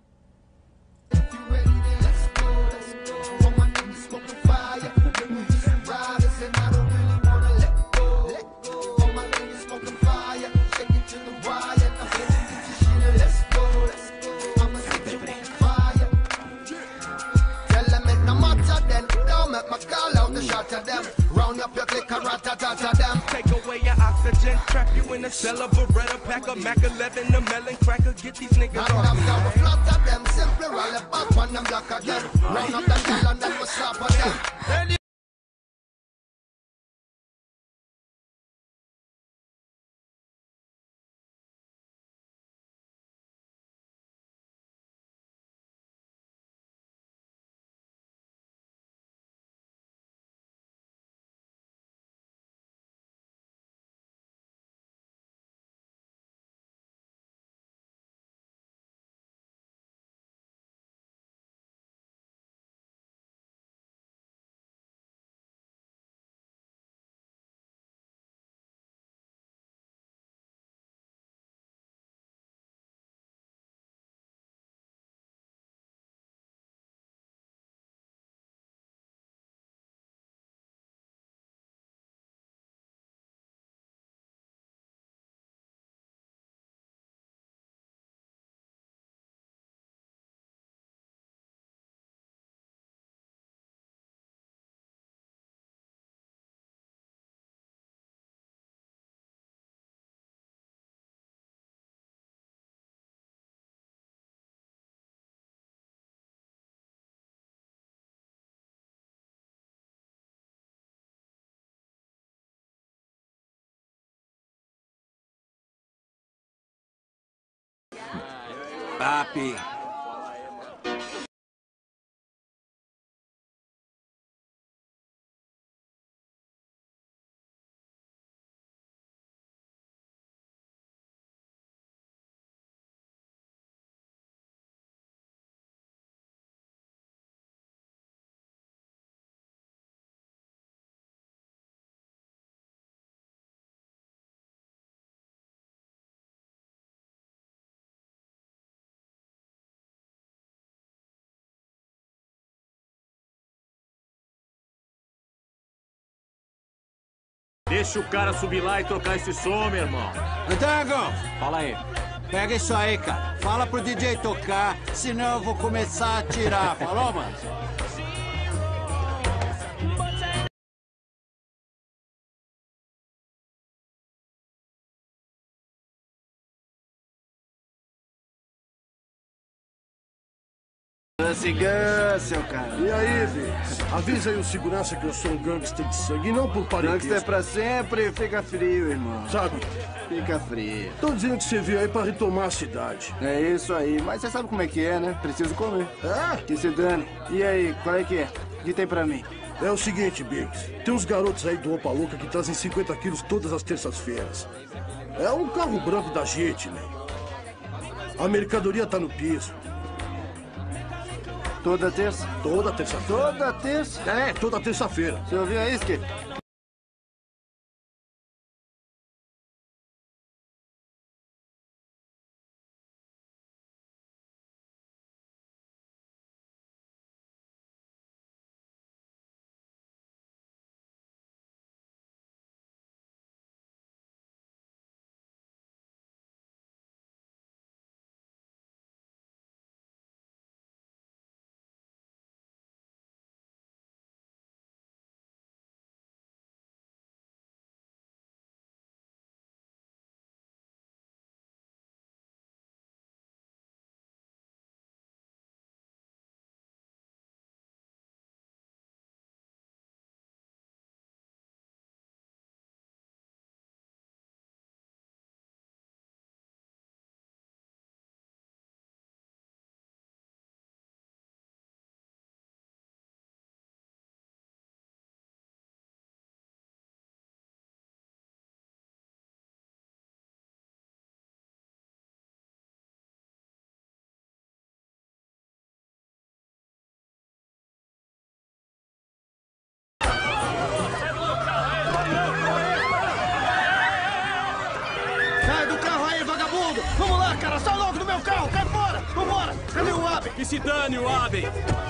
Take away your oxygen, trap you in a cell of Beretta, pack a Mac eleven, a melon cracker, get these niggas off me. Flutter them, simply roll it back on them block again. Round up them girl and then we slap on them. Papi. Deixa o cara subir lá e trocar esse som, meu irmão. Antago! Fala aí. Pega isso aí, cara. Fala pro D J tocar, senão eu vou começar a atirar. Falou, mano? Gus, Gus, seu cara. E aí, Vince? Avisa aí o segurança que eu sou um gangster de sangue, não por parentesco. Gangster pra sempre, fica frio, irmão. Sabe? Fica frio. Tô dizendo que você veio aí pra retomar a cidade. É isso aí, mas você sabe como é que é, né? Preciso comer. É? Que se dane. E aí, qual é que é? O que tem pra mim? É o seguinte, Biggs. Tem uns garotos aí do Opa Louca que trazem cinquenta quilos todas as terças-feiras. É um carro branco da gente, né? A mercadoria tá no piso. Toda terça? Toda terça-feira. Toda terça? É, toda terça-feira. Você ouviu aí, Skip? Vamos lá, cara! Sai logo do meu carro! Cai fora! Vambora! Cadê o Abe? Que se dane o Abe!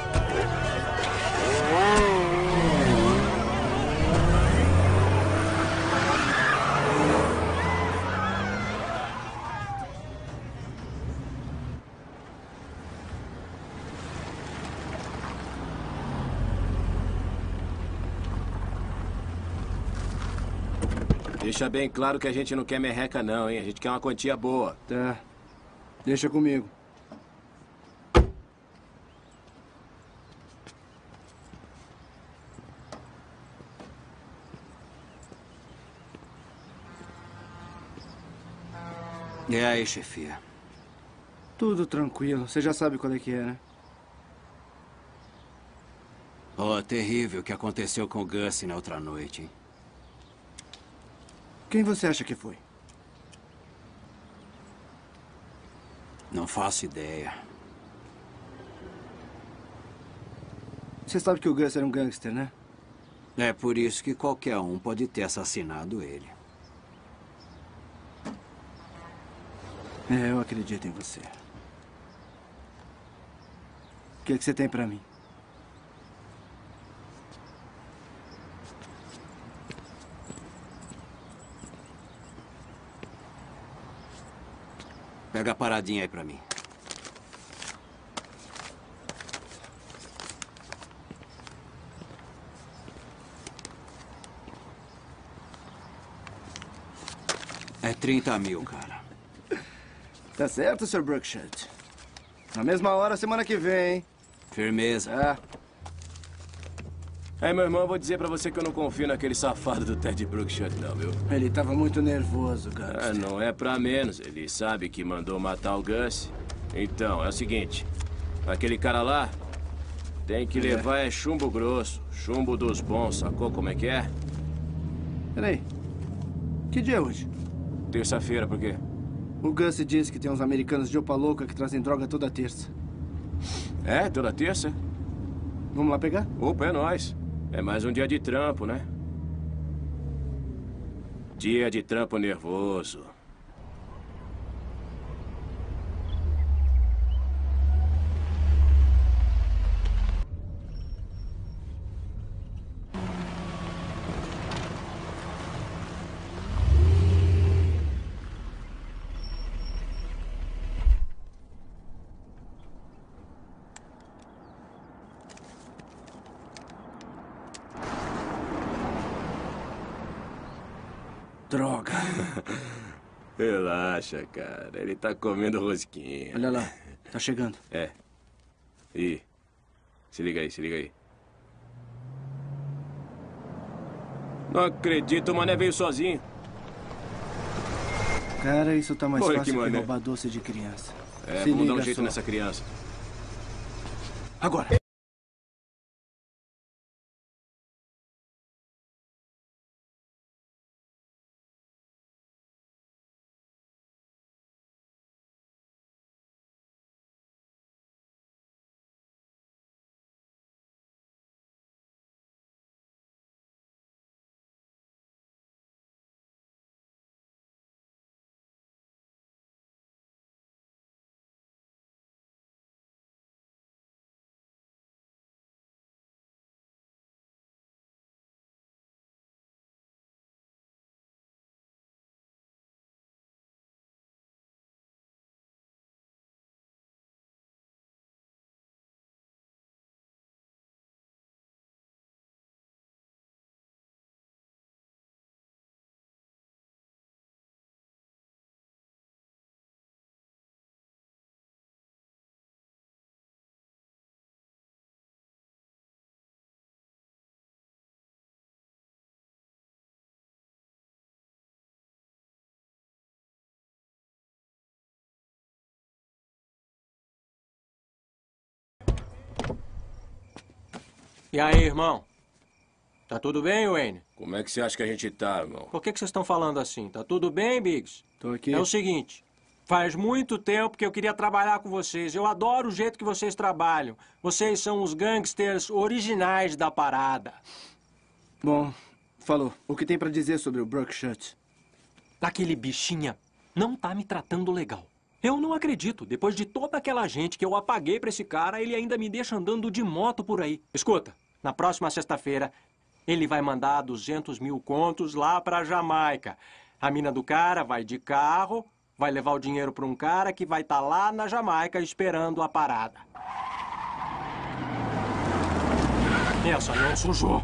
Deixa bem claro que a gente não quer merreca não, hein? A gente quer uma quantia boa. Tá. Deixa comigo. E aí, chefia? Tudo tranquilo. Você já sabe qual é que é, né? Oh, terrível o que aconteceu com o Gus na outra noite, hein? Quem você acha que foi? Não faço ideia. Você sabe que o Gus era um gangster, né? É por isso que qualquer um pode ter assassinado ele. É, eu acredito em você. O que é que você tem pra mim? Pega a paradinha aí pra mim. É trinta mil, cara. Tá certo, senhor Brookshot. Na mesma hora, semana que vem, hein? Firmeza. Ah. Aí, meu irmão, eu vou dizer pra você que eu não confio naquele safado do Ted Brookshot, não, viu? Ele tava muito nervoso, cara. Ah, não é pra menos. Ele sabe que mandou matar o Gus. Então, é o seguinte. Aquele cara lá tem que levar é chumbo grosso. Chumbo dos bons, sacou como é que é? Peraí. Que dia é hoje? Terça-feira, por quê? O Gus disse que tem uns americanos de opa louca que trazem droga toda terça. É? Toda terça? Vamos lá pegar? Opa, é nóis. É mais um dia de trampo, né? Dia de trampo nervoso. Droga. Relaxa, cara. Ele tá comendo rosquinha. Olha lá. Tá chegando. É. Ih. Se liga aí, se liga aí. Não acredito, o mané veio sozinho. Cara, isso tá mais Olha fácil que que, mané. roubar doce de criança. É, Se vamos dar um liga jeito só. nessa criança. Agora. E aí, irmão? Tá tudo bem, Wayne? Como é que você acha que a gente tá, irmão? Por que que vocês estão falando assim? Tá tudo bem, Biggs? Tô aqui. É o seguinte, faz muito tempo que eu queria trabalhar com vocês. Eu adoro o jeito que vocês trabalham. Vocês são os gangsters originais da parada. Bom, falou. O que tem pra dizer sobre o Buckshot? Aquele bichinha não tá me tratando legal. Eu não acredito. Depois de toda aquela gente que eu apaguei pra esse cara, ele ainda me deixa andando de moto por aí. Escuta, na próxima sexta-feira, ele vai mandar duzentos mil contos lá pra Jamaica. A mina do cara vai de carro, vai levar o dinheiro pra um cara que vai estar lá na Jamaica esperando a parada. Essa não sujou.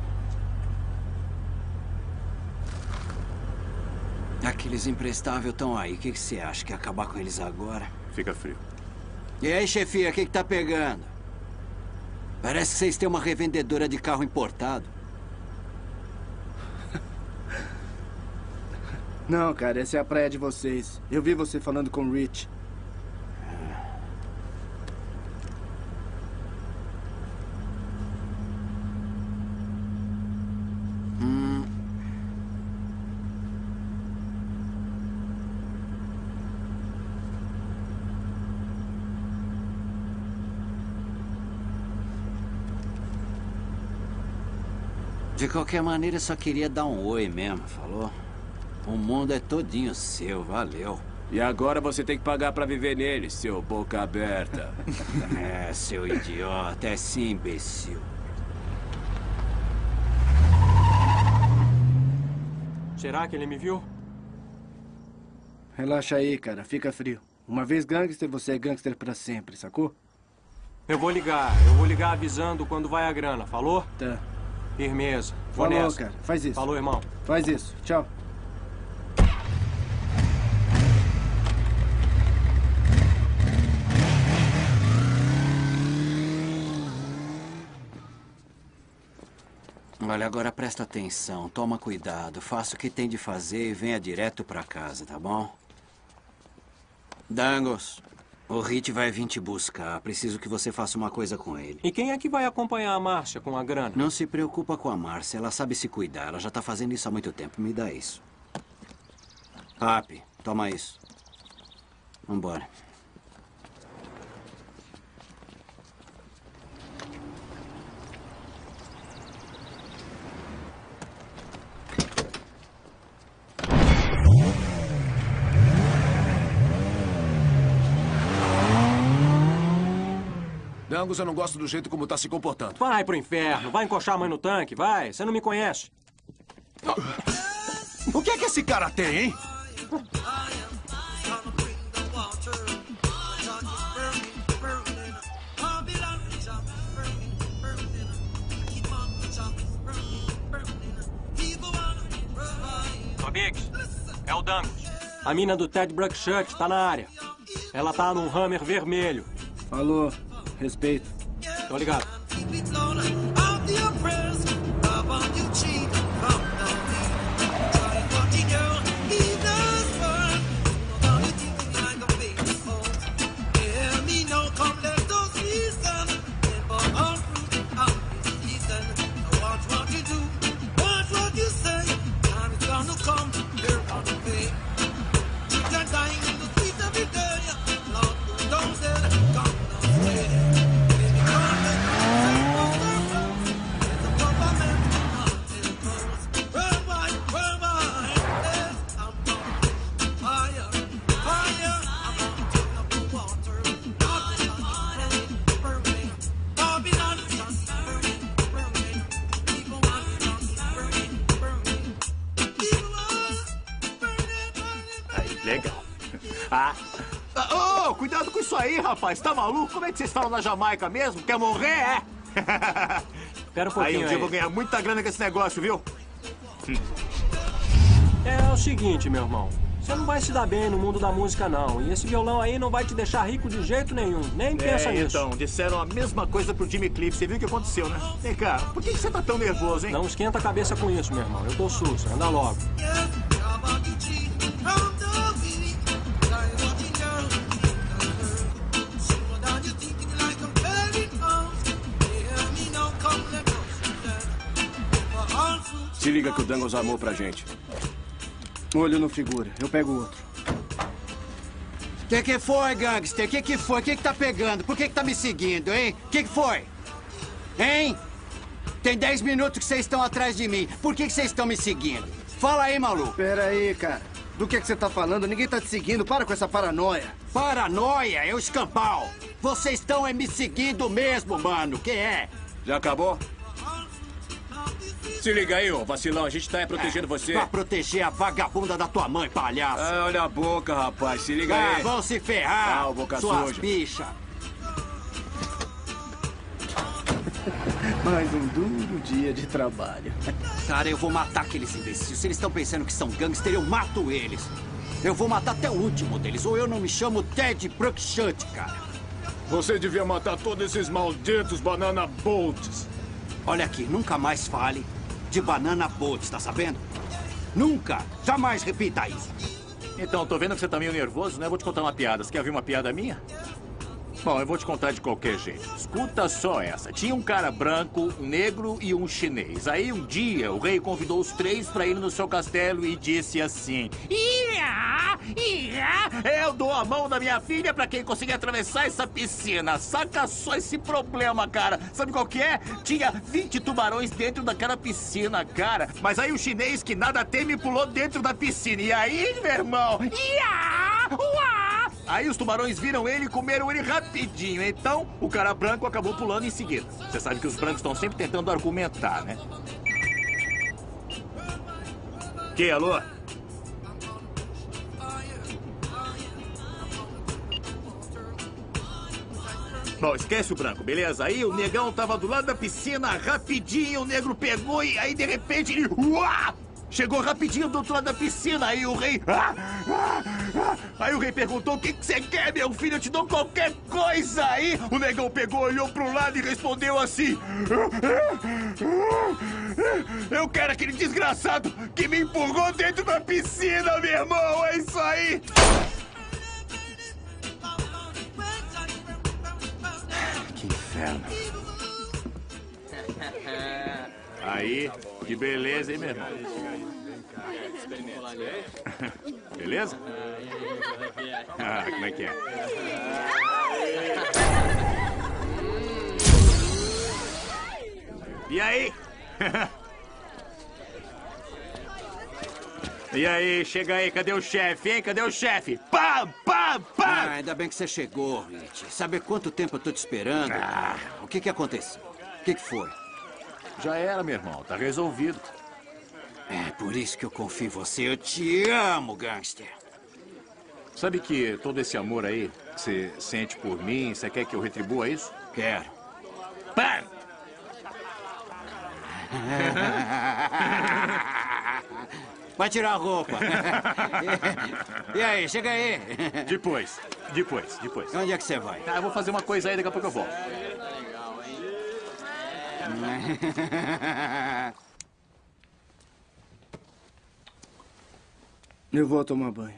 Aqueles imprestáveis estão aí. O que que você acha? Quer acabar com eles agora? Fica frio. E aí, chefia, o que que tá pegando? Parece que vocês têm uma revendedora de carro importado. Não, cara, essa é a praia de vocês. Eu vi você falando com o Rich. Hum. De qualquer maneira, eu só queria dar um oi mesmo, falou? O mundo é todinho seu, valeu. E agora você tem que pagar pra viver nele, seu boca aberta. É, seu idiota, é sim, imbecil. Será que ele me viu? Relaxa aí, cara. Fica frio. Uma vez gangster, você é gangster pra sempre, sacou? Eu vou ligar. Eu vou ligar avisando quando vai a grana. Falou? Tá. Firmeza. Vou Falou, nessa. cara. Faz isso. Falou, irmão. Faz isso. Tchau. Olha, agora presta atenção, toma cuidado, faça o que tem de fazer e venha direto pra casa, tá bom? Dangos, O Hit vai vir te buscar. Preciso que você faça uma coisa com ele. E quem é que vai acompanhar a Márcia com a grana? Não se preocupa com a Márcia. Ela sabe se cuidar. Ela já tá fazendo isso há muito tempo. Me dá isso. Rap, toma isso. Vambora. Angus, eu não gosto do jeito como tá se comportando. Vai pro inferno, vai encoxar a mãe no tanque, vai. Você não me conhece. O que é que esse cara tem, hein? Ô, Biggs, é o Dangus. A mina do Ted Bruckshut tá na área. Ela tá num Hammer vermelho. Alô, respeito. Tô ligado. Legal. Ah. Oh, cuidado com isso aí, rapaz. Tá maluco? Como é que vocês falam na Jamaica mesmo? Quer morrer, é? Espera um pouquinho aí. Um dia aí. eu vou ganhar muita grana com esse negócio, viu? É o seguinte, meu irmão. Você não vai se dar bem no mundo da música, não. E esse violão aí não vai te deixar rico de jeito nenhum. Nem pensa é, nisso. Então, disseram a mesma coisa pro Jimmy Cliff. Você viu o que aconteceu, né? Vem cá, por que você tá tão nervoso, hein? Não esquenta a cabeça com isso, meu irmão. Eu tô susto. Anda logo. Se liga que o Dangles armou pra gente. Olho no figura. Eu pego o outro. Que que foi, gangster? Que que foi? Que que tá pegando? Por que que tá me seguindo, hein? Que que foi? Hein? Tem dez minutos que vocês estão atrás de mim. Por que que vocês estão me seguindo? Fala aí, maluco. Pera aí, cara. Do que que você tá falando? Ninguém tá te seguindo. Para com essa paranoia. Paranoia? É o escambau. Vocês estão é me seguindo mesmo, mano. Que é? Já acabou? Se liga aí, ô vacilão. A gente tá é protegendo é, você. Pra proteger a vagabunda da tua mãe, palhaço. Ah, olha a boca, rapaz. Se liga ah, aí. Vão se ferrar. Ah, boca suas suja. bichas. Mais um duro dia de trabalho. Cara, eu vou matar aqueles imbecis. Se eles estão pensando que são gangster, eu mato eles. Eu vou matar até o último deles. Ou eu não me chamo Ted Bruckshut, cara. Você devia matar todos esses malditos Banana Bolts. Olha aqui, nunca mais fale de Banana Bolts, tá sabendo? Nunca, jamais repita isso. Então, tô vendo que você tá meio nervoso, né? Vou te contar uma piada. Você quer ouvir uma piada minha? Bom, eu vou te contar de qualquer jeito. Escuta só essa. Tinha um cara branco, um negro e um chinês. Aí, um dia, o rei convidou os três pra ir no seu castelo e disse assim... Ia, ia, eu dou a mão da minha filha pra quem conseguir atravessar essa piscina. Saca só esse problema, cara. Sabe qual que é? Tinha vinte tubarões dentro daquela piscina, cara. Mas aí o chinês, que nada teme, pulou dentro da piscina. E aí, meu irmão... Ia, uá! Aí os tubarões viram ele e comeram ele rapidinho. Então, o cara branco acabou pulando em seguida. Você sabe que os brancos estão sempre tentando argumentar, né? Que, alô? Bom, esquece o branco, beleza? Aí o negão tava do lado da piscina, rapidinho, o negro pegou e aí, de repente, ele... Uá! Chegou rapidinho do outro lado da piscina, aí o rei... Ah, ah, ah. Aí o rei perguntou, o que que você quer, meu filho? Eu te dou qualquer coisa aí. O negão pegou, olhou pro lado e respondeu assim... Eu quero aquele desgraçado que me empurrou dentro da piscina, meu irmão. É isso aí. inferno. Aí, que beleza, hein, meu irmão? Beleza? Ah, como é que é? E aí? E aí, chega aí, cadê o chefe, hein? Cadê o chefe? Pá, pá, pá! Ah, ainda bem que você chegou, Rich. Sabe quanto tempo eu tô te esperando? Ah. O que que aconteceu? O que que foi? Já era, meu irmão. Tá resolvido. É por isso que eu confio em você. Eu te amo, gangster. Sabe que todo esse amor aí, você sente por mim, você quer que eu retribua isso? Quero. Pá! Vai tirar a roupa. E aí, chega aí. Depois, depois, depois. Onde é que você vai? Ah, eu vou fazer uma coisa aí, daqui a pouco eu volto. Eu vou tomar banho.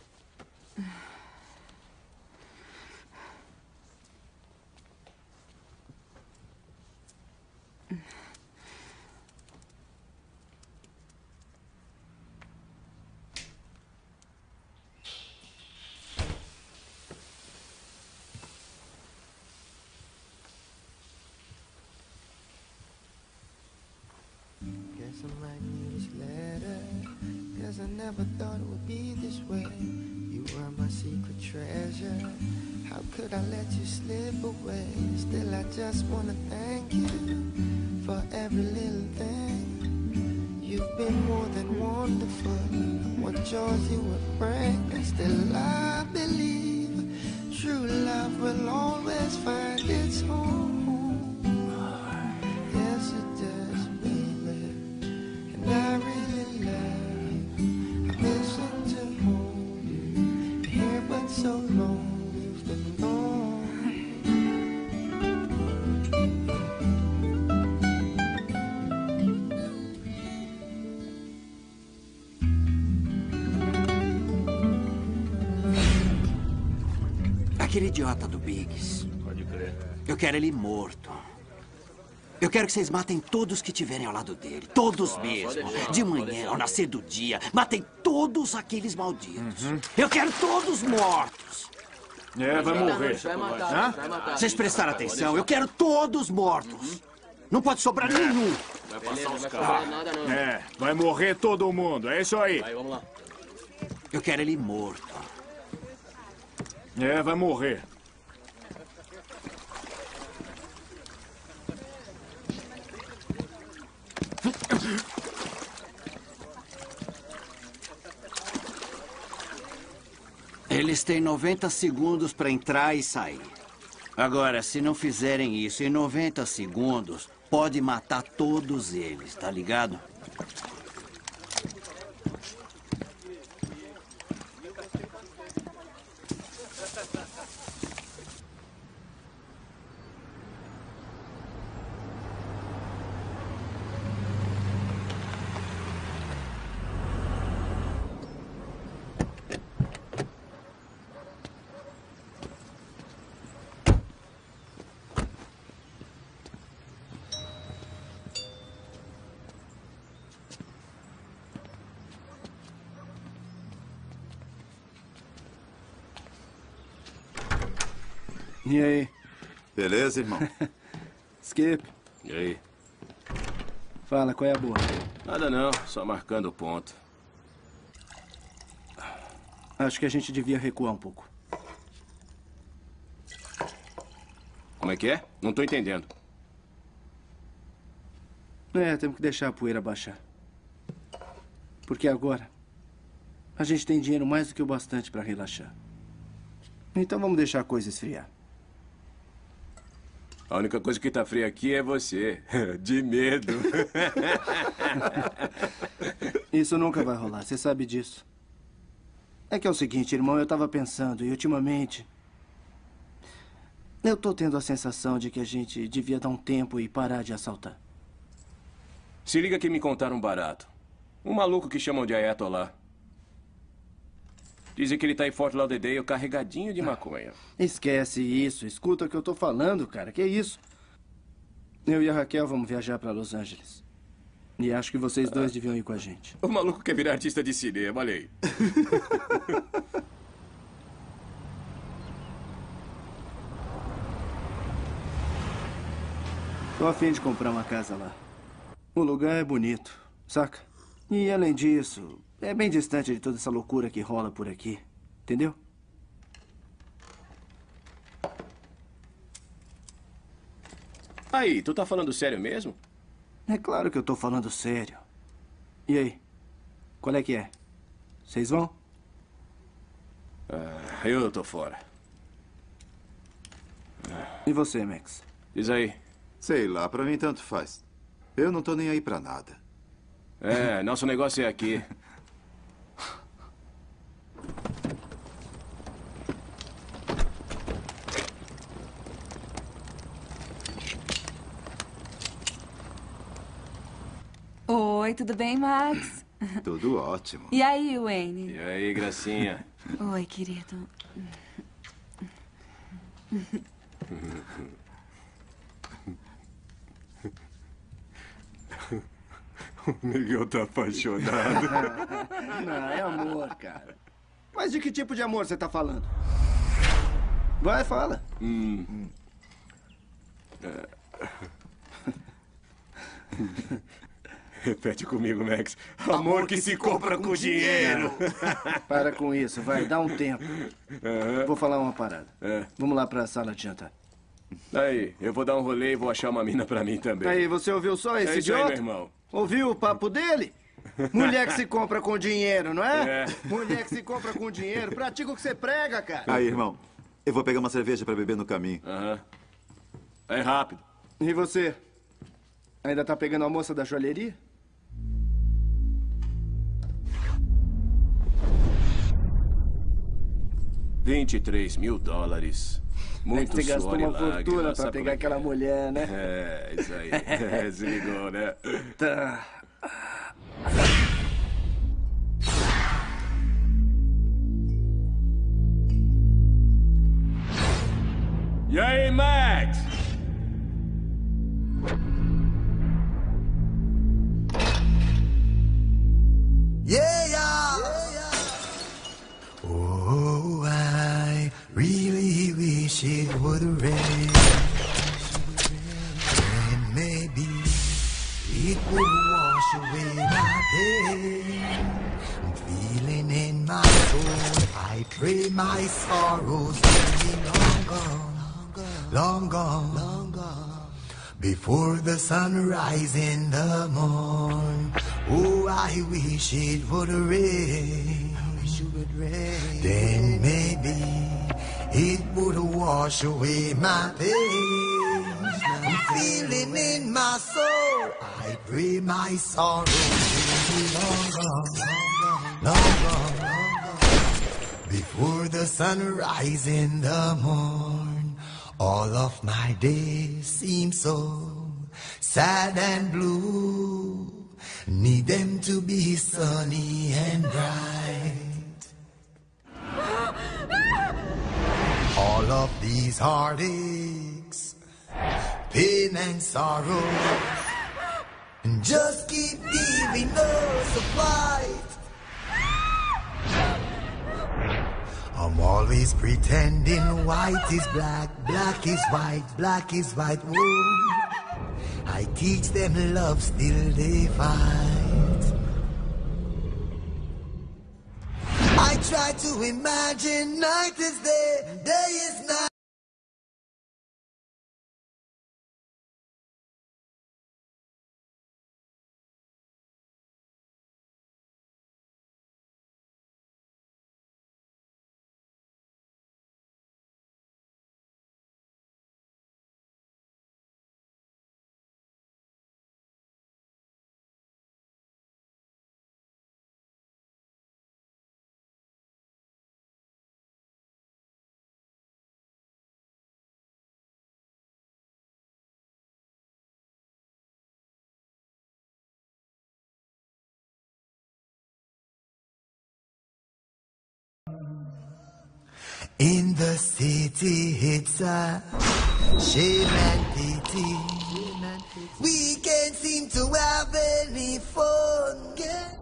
Guess I might need this letter, 'cause I never thought it would be this way. You were my secret treasure. How could I let you slip away? Still, I just wanna thank you for every little thing. You've been more than wonderful. What joys you would bring. And still, I believe true love will always find its home. Yes, it does, baby. And I really love you. I miss it to hold you. Here, but so long you've been gone. Aquele idiota do Biggs. Pode crer. Eu quero ele morto. Eu quero que vocês matem todos que tiverem ao lado dele. Todos mesmo. De manhã, ao nascer do dia. Matem todos aqueles malditos. Uhum. Eu quero todos mortos. É, vai morrer. Hã? Vocês prestaram atenção? Eu quero todos mortos. Não pode sobrar nenhum. Vai passar os carros. É, vai morrer todo mundo. É isso aí. vamos lá. Eu quero ele morto. É, vai morrer. Eles têm noventa segundos para entrar e sair. Agora, se não fizerem isso em noventa segundos, pode matar todos eles, tá ligado? E aí? Beleza, irmão? Skip. E aí? Fala, qual é a boa? Nada não, só marcando o ponto. Acho que a gente devia recuar um pouco. Como é que é? Não tô entendendo. É, temos que deixar a poeira baixar. Porque agora a gente tem dinheiro mais do que o bastante para relaxar. Então vamos deixar a coisa esfriar. A única coisa que tá fria aqui é você. De medo. Isso nunca vai rolar, você sabe disso. É que é o seguinte, irmão, eu tava pensando e ultimamente eu tô tendo a sensação de que a gente devia dar um tempo e parar de assaltar. Se liga que me contaram um barato. Um maluco que chamam de Ayatollah. Dizem que ele tá em Fort Lauderdale carregadinho de maconha. Esquece isso. Escuta o que eu tô falando, cara. Que isso? Eu e a Raquel vamos viajar pra Los Angeles. E acho que vocês dois ah. deviam ir com a gente. O maluco quer virar artista de cinema, olha aí. Tô a fim de comprar uma casa lá. O lugar é bonito, saca? E além disso, é bem distante de toda essa loucura que rola por aqui. Entendeu? Aí, tu tá falando sério mesmo? É claro que eu tô falando sério. E aí? Qual é que é? Vocês vão? Ah, eu tô fora. E você, Max? Diz aí. Sei lá, pra mim tanto faz. Eu não tô nem aí pra nada. É, nosso negócio é aqui. Oi, tudo bem, Max? Tudo ótimo. E aí, Wayne? E aí, Gracinha? Oi, querido. O Miguel tá apaixonado. Não, é amor, cara. Mas de que tipo de amor você tá falando? Vai, fala. Hum. hum. É. Repete comigo, Max. Amor, Amor que, que se compra, compra com dinheiro. dinheiro. Para com isso, vai, dá um tempo. Uhum. Vou falar uma parada. É. Vamos lá pra sala de jantar. Aí, eu vou dar um rolê e vou achar uma mina pra mim também. Aí, você ouviu só esse é isso idiota? Aí, meu irmão. Ouviu o papo dele? Mulher que se compra com dinheiro, não é? é? Mulher que se compra com dinheiro. Pratica o que você prega, cara. Aí, irmão, eu vou pegar uma cerveja pra beber no caminho. Aham. Uhum. É rápido. E você? Ainda tá pegando a moça da joalheria? vinte e três mil dólares. Muito é, você suor gastou uma fortuna pra pegar é? aquela mulher, né? É, isso aí. É, se ligou, né? Tá. E aí, Max? Yeah, yeah. Oh, I really wish it would rain. And maybe it would wash away my pain. I'm feeling in my soul. I pray my sorrows will be long gone, long gone, long gone. Before the sunrise in the morn. Oh, I wish it would rain. I wish it would rain. Then maybe it would wash away my pain. I'm feeling in my soul. I pray my sorrow will be long gone, long gone, long gone. Before the sunrise in the morn, all of my days seem so sad and blue. Need them to be sunny and bright. All of these heartaches, pain and sorrow, and just keep giving us a fight. I'm always pretending white is black, black is white, black is white. Whoa. I teach them love, still they fight. I try to imagine night is day, day is night. In the city, it's a shame and pity. We can't seem to have any fun.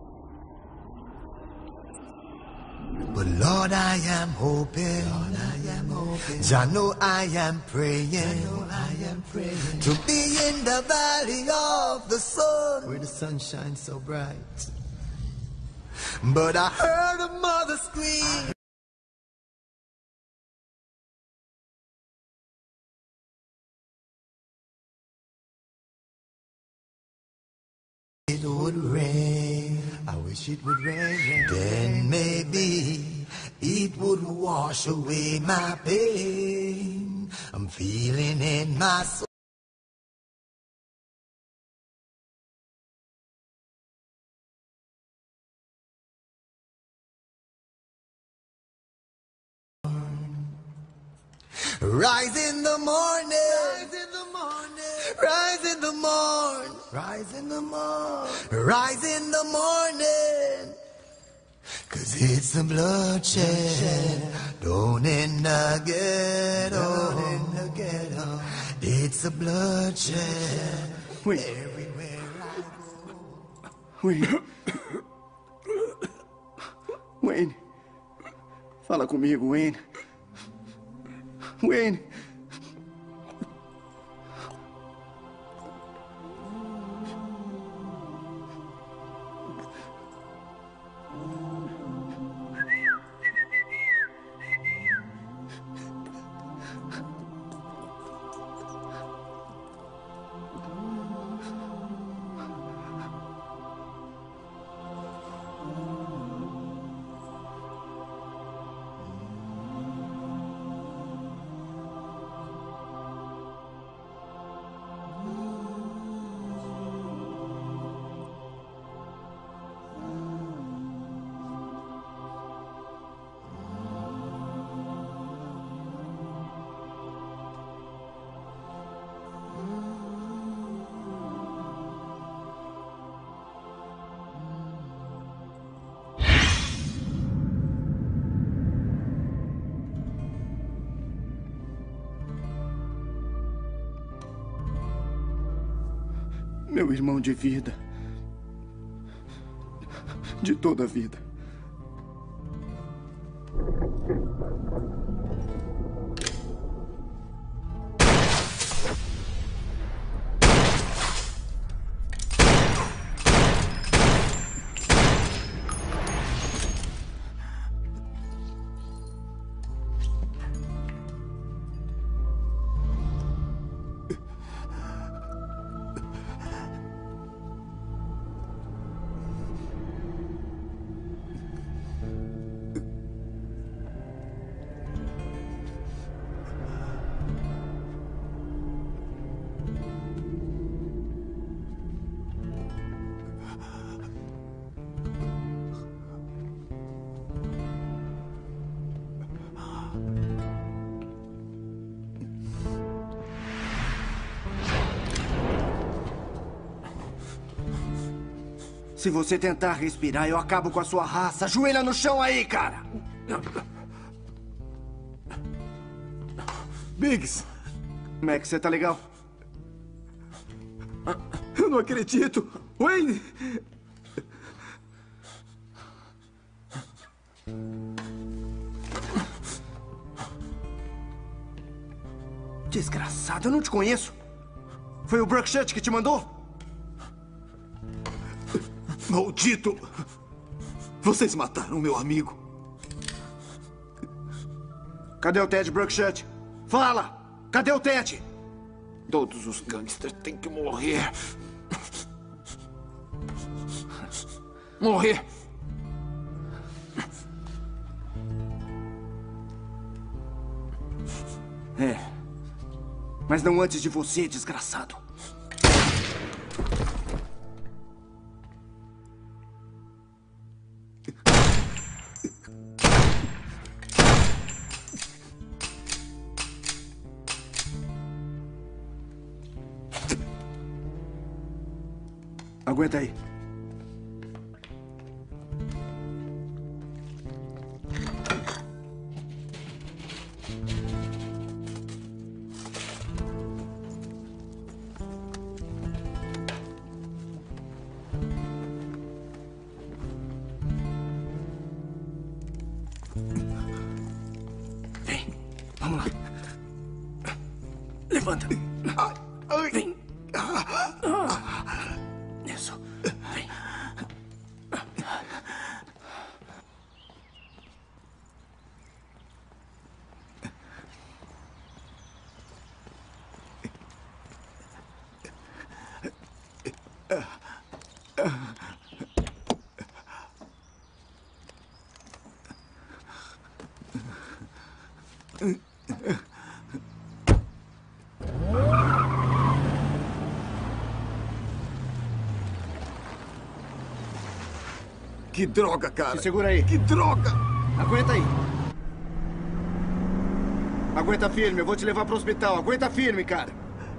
But Lord, I am hoping. Lord, I am hoping. I know I am praying. I know I am praying to be in the valley of the sun, where the sun shines so bright. But I heard a mother scream. It would rain. I wish it would rain, rain. Then maybe it would wash away my pain. I'm feeling in my soul. Rise in the morning. Rise in the morning. Rise in the morn. Rise in the morn. Rise in the morning. Cause it's a bloodshed down in the ghetto. Down in the ghetto. It's a bloodshed. Wayne. Everywhere I go. Wayne. Wayne. Fala comigo, Wayne. Wayne. Meu irmão de vida. De toda a vida. Se você tentar respirar, eu acabo com a sua raça. Ajoelha no chão aí, cara! Biggs! Max, você tá legal? Eu não acredito! Wayne! Desgraçado, eu não te conheço. Foi o Bruckshut que te mandou? Maldito! Vocês mataram meu amigo. Cadê o Ted Bruckshut? Fala! Cadê o Ted? Todos os gangsters têm que morrer. Morrer! É. Mas não antes de você, desgraçado. Aguenta aí. Levanta. Vem. Isso. Vem. Que droga, cara. Se segura aí. Que droga. Aguenta aí. Aguenta firme, eu vou te levar pro hospital. Aguenta firme, cara.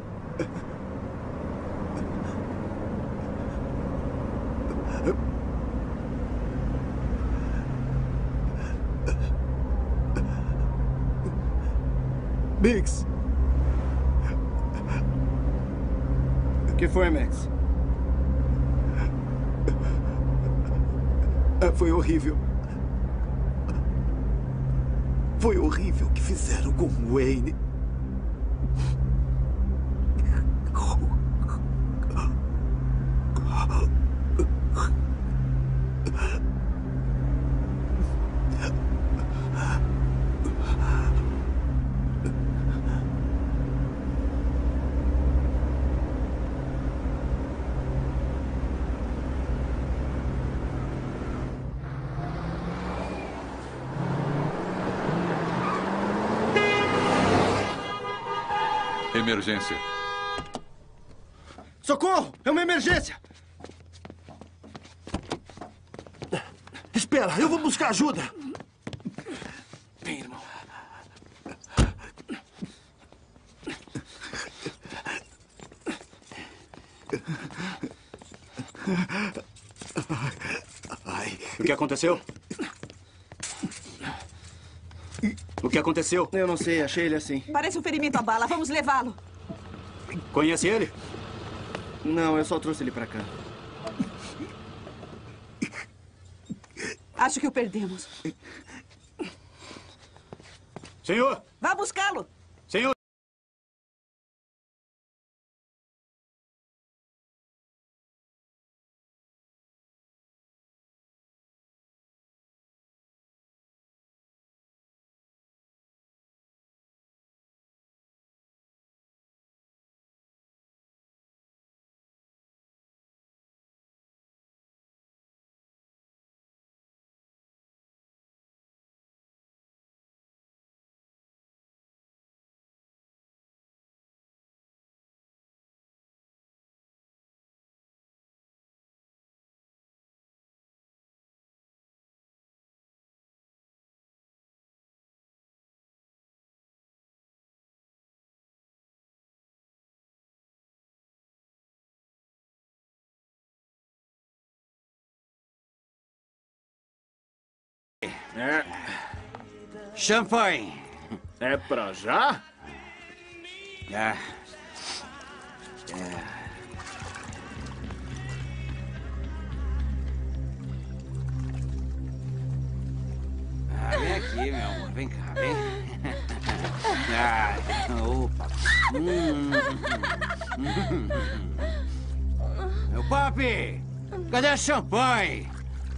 Biggs. O que foi, Max? Foi horrível. Foi horrível o que fizeram com o Wayne. Emergência. Socorro! É uma emergência! Espera, eu vou buscar ajuda. Vem, irmão. Ai. O que aconteceu? O que aconteceu? Eu não sei, achei ele assim. Parece um ferimento à bala. Vamos levá-lo. Conhece ele? Não, eu só trouxe ele pra cá. Acho que o perdemos. Senhor! Vá buscá-lo. Senhor! É. Champanhe. É pra já? É. É. Ah, vem aqui, meu amor. Vem cá, vem. Ah, opa. Hum. Meu papi, cadê a champanhe?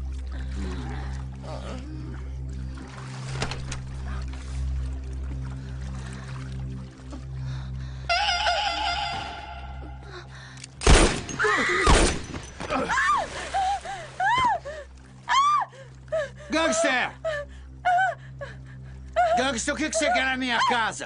Gangster! Gangster, o que você quer na minha casa?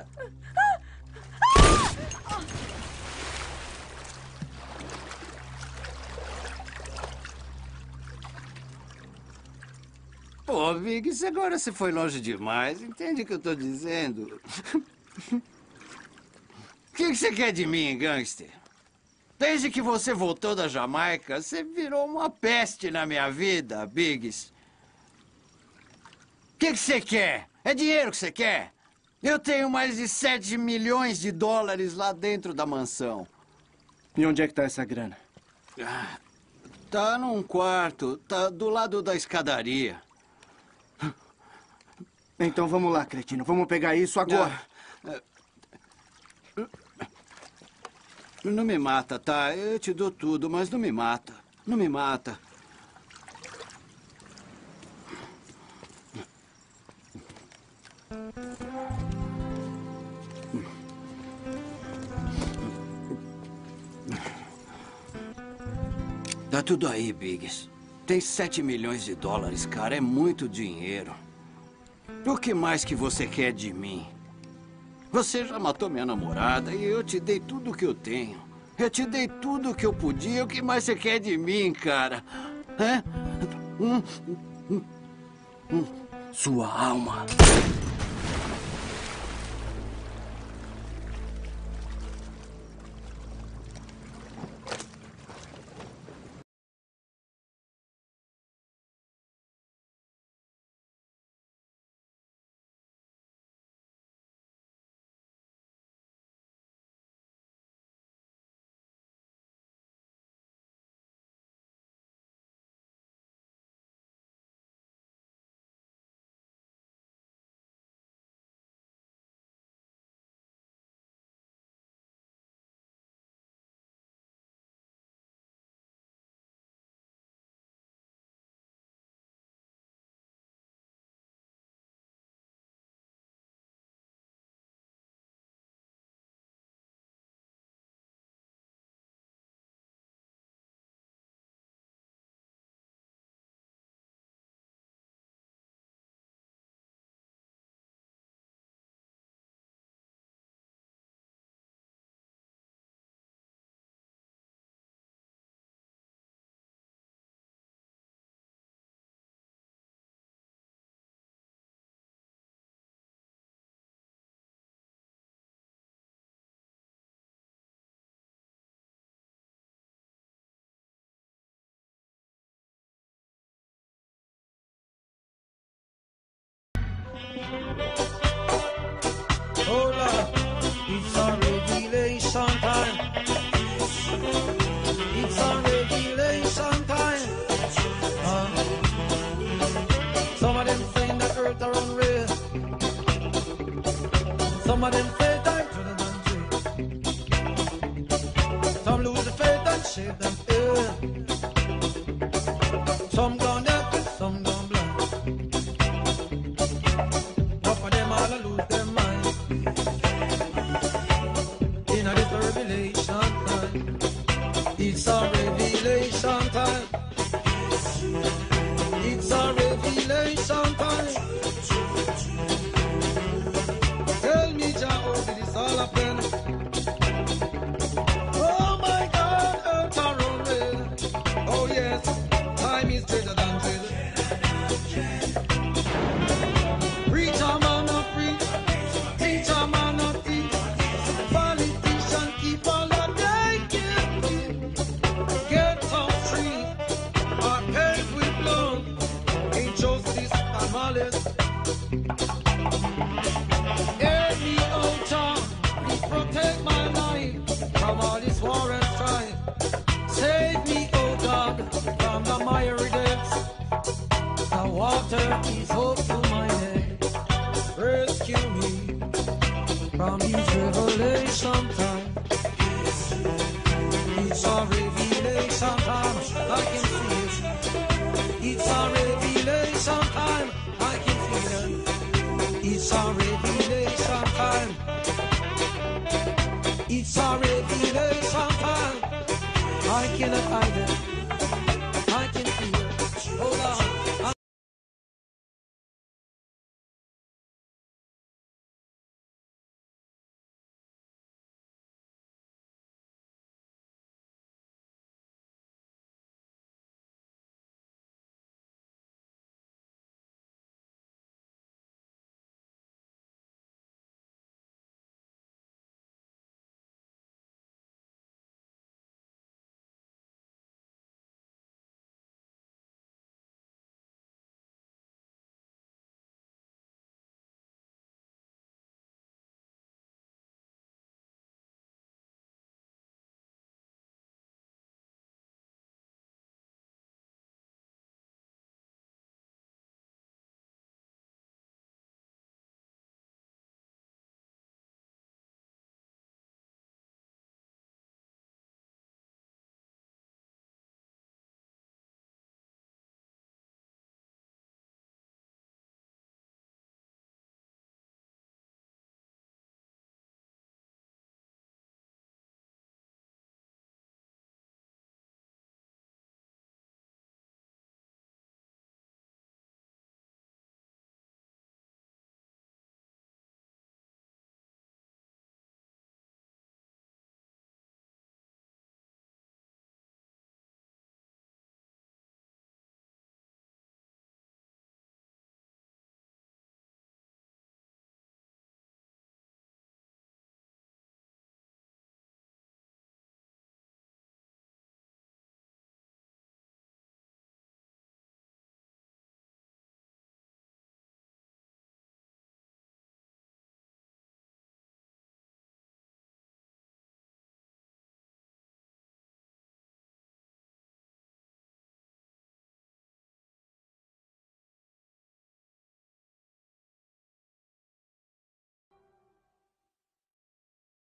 Pô, Biggs, agora você foi longe demais. Entende o que eu tô dizendo? O que você quer de mim, gangster? Desde que você voltou da Jamaica, você virou uma peste na minha vida, Biggs. O que você quer? É dinheiro que você quer? Eu tenho mais de sete milhões de dólares lá dentro da mansão. E onde é que tá essa grana? Ah, tá num quarto, tá do lado da escadaria. Então vamos lá, cretino. Vamos pegar isso agora. Ah, Não me mata, tá? Eu te dou tudo, mas não me mata. Não me mata. Tá tudo aí, Biggs. Tem sete milhões de dólares, cara. É muito dinheiro. O que mais que você quer de mim? Você já matou minha namorada e eu te dei tudo o que eu tenho. Eu te dei tudo o que eu podia. O que mais você quer de mim, cara? É? Hum, hum, hum. Sua alma. Hola, it's a revelation time. It's a revelation time. Uh, some of them saying the earth are unreal. Some of them say time to the country. Some lose the faith and shave them ill. Some gone deaf, some gone blind. But for them all I lose their mind. In a little revelation time. It's a revelation time. It's a revelation time. Tell me, Jah, oh, did this all happen? Oh my God, earth are unreal. Oh yes, time is greater than drill. Preach a man not preach, teach a man not teach. Politician keep all that they give. Get some tree, or paved with blood. Injustice and malice. Hear me, oh John, please protect my life from all this war and strife. Save me, oh God, from the miry depths. The water is hope to my head. Rescue me from this revelation time. It's a revelation time, I can see it. It's a revelation time, I can feel it. It's a revelation time. It's a revelation time, I cannot hide it.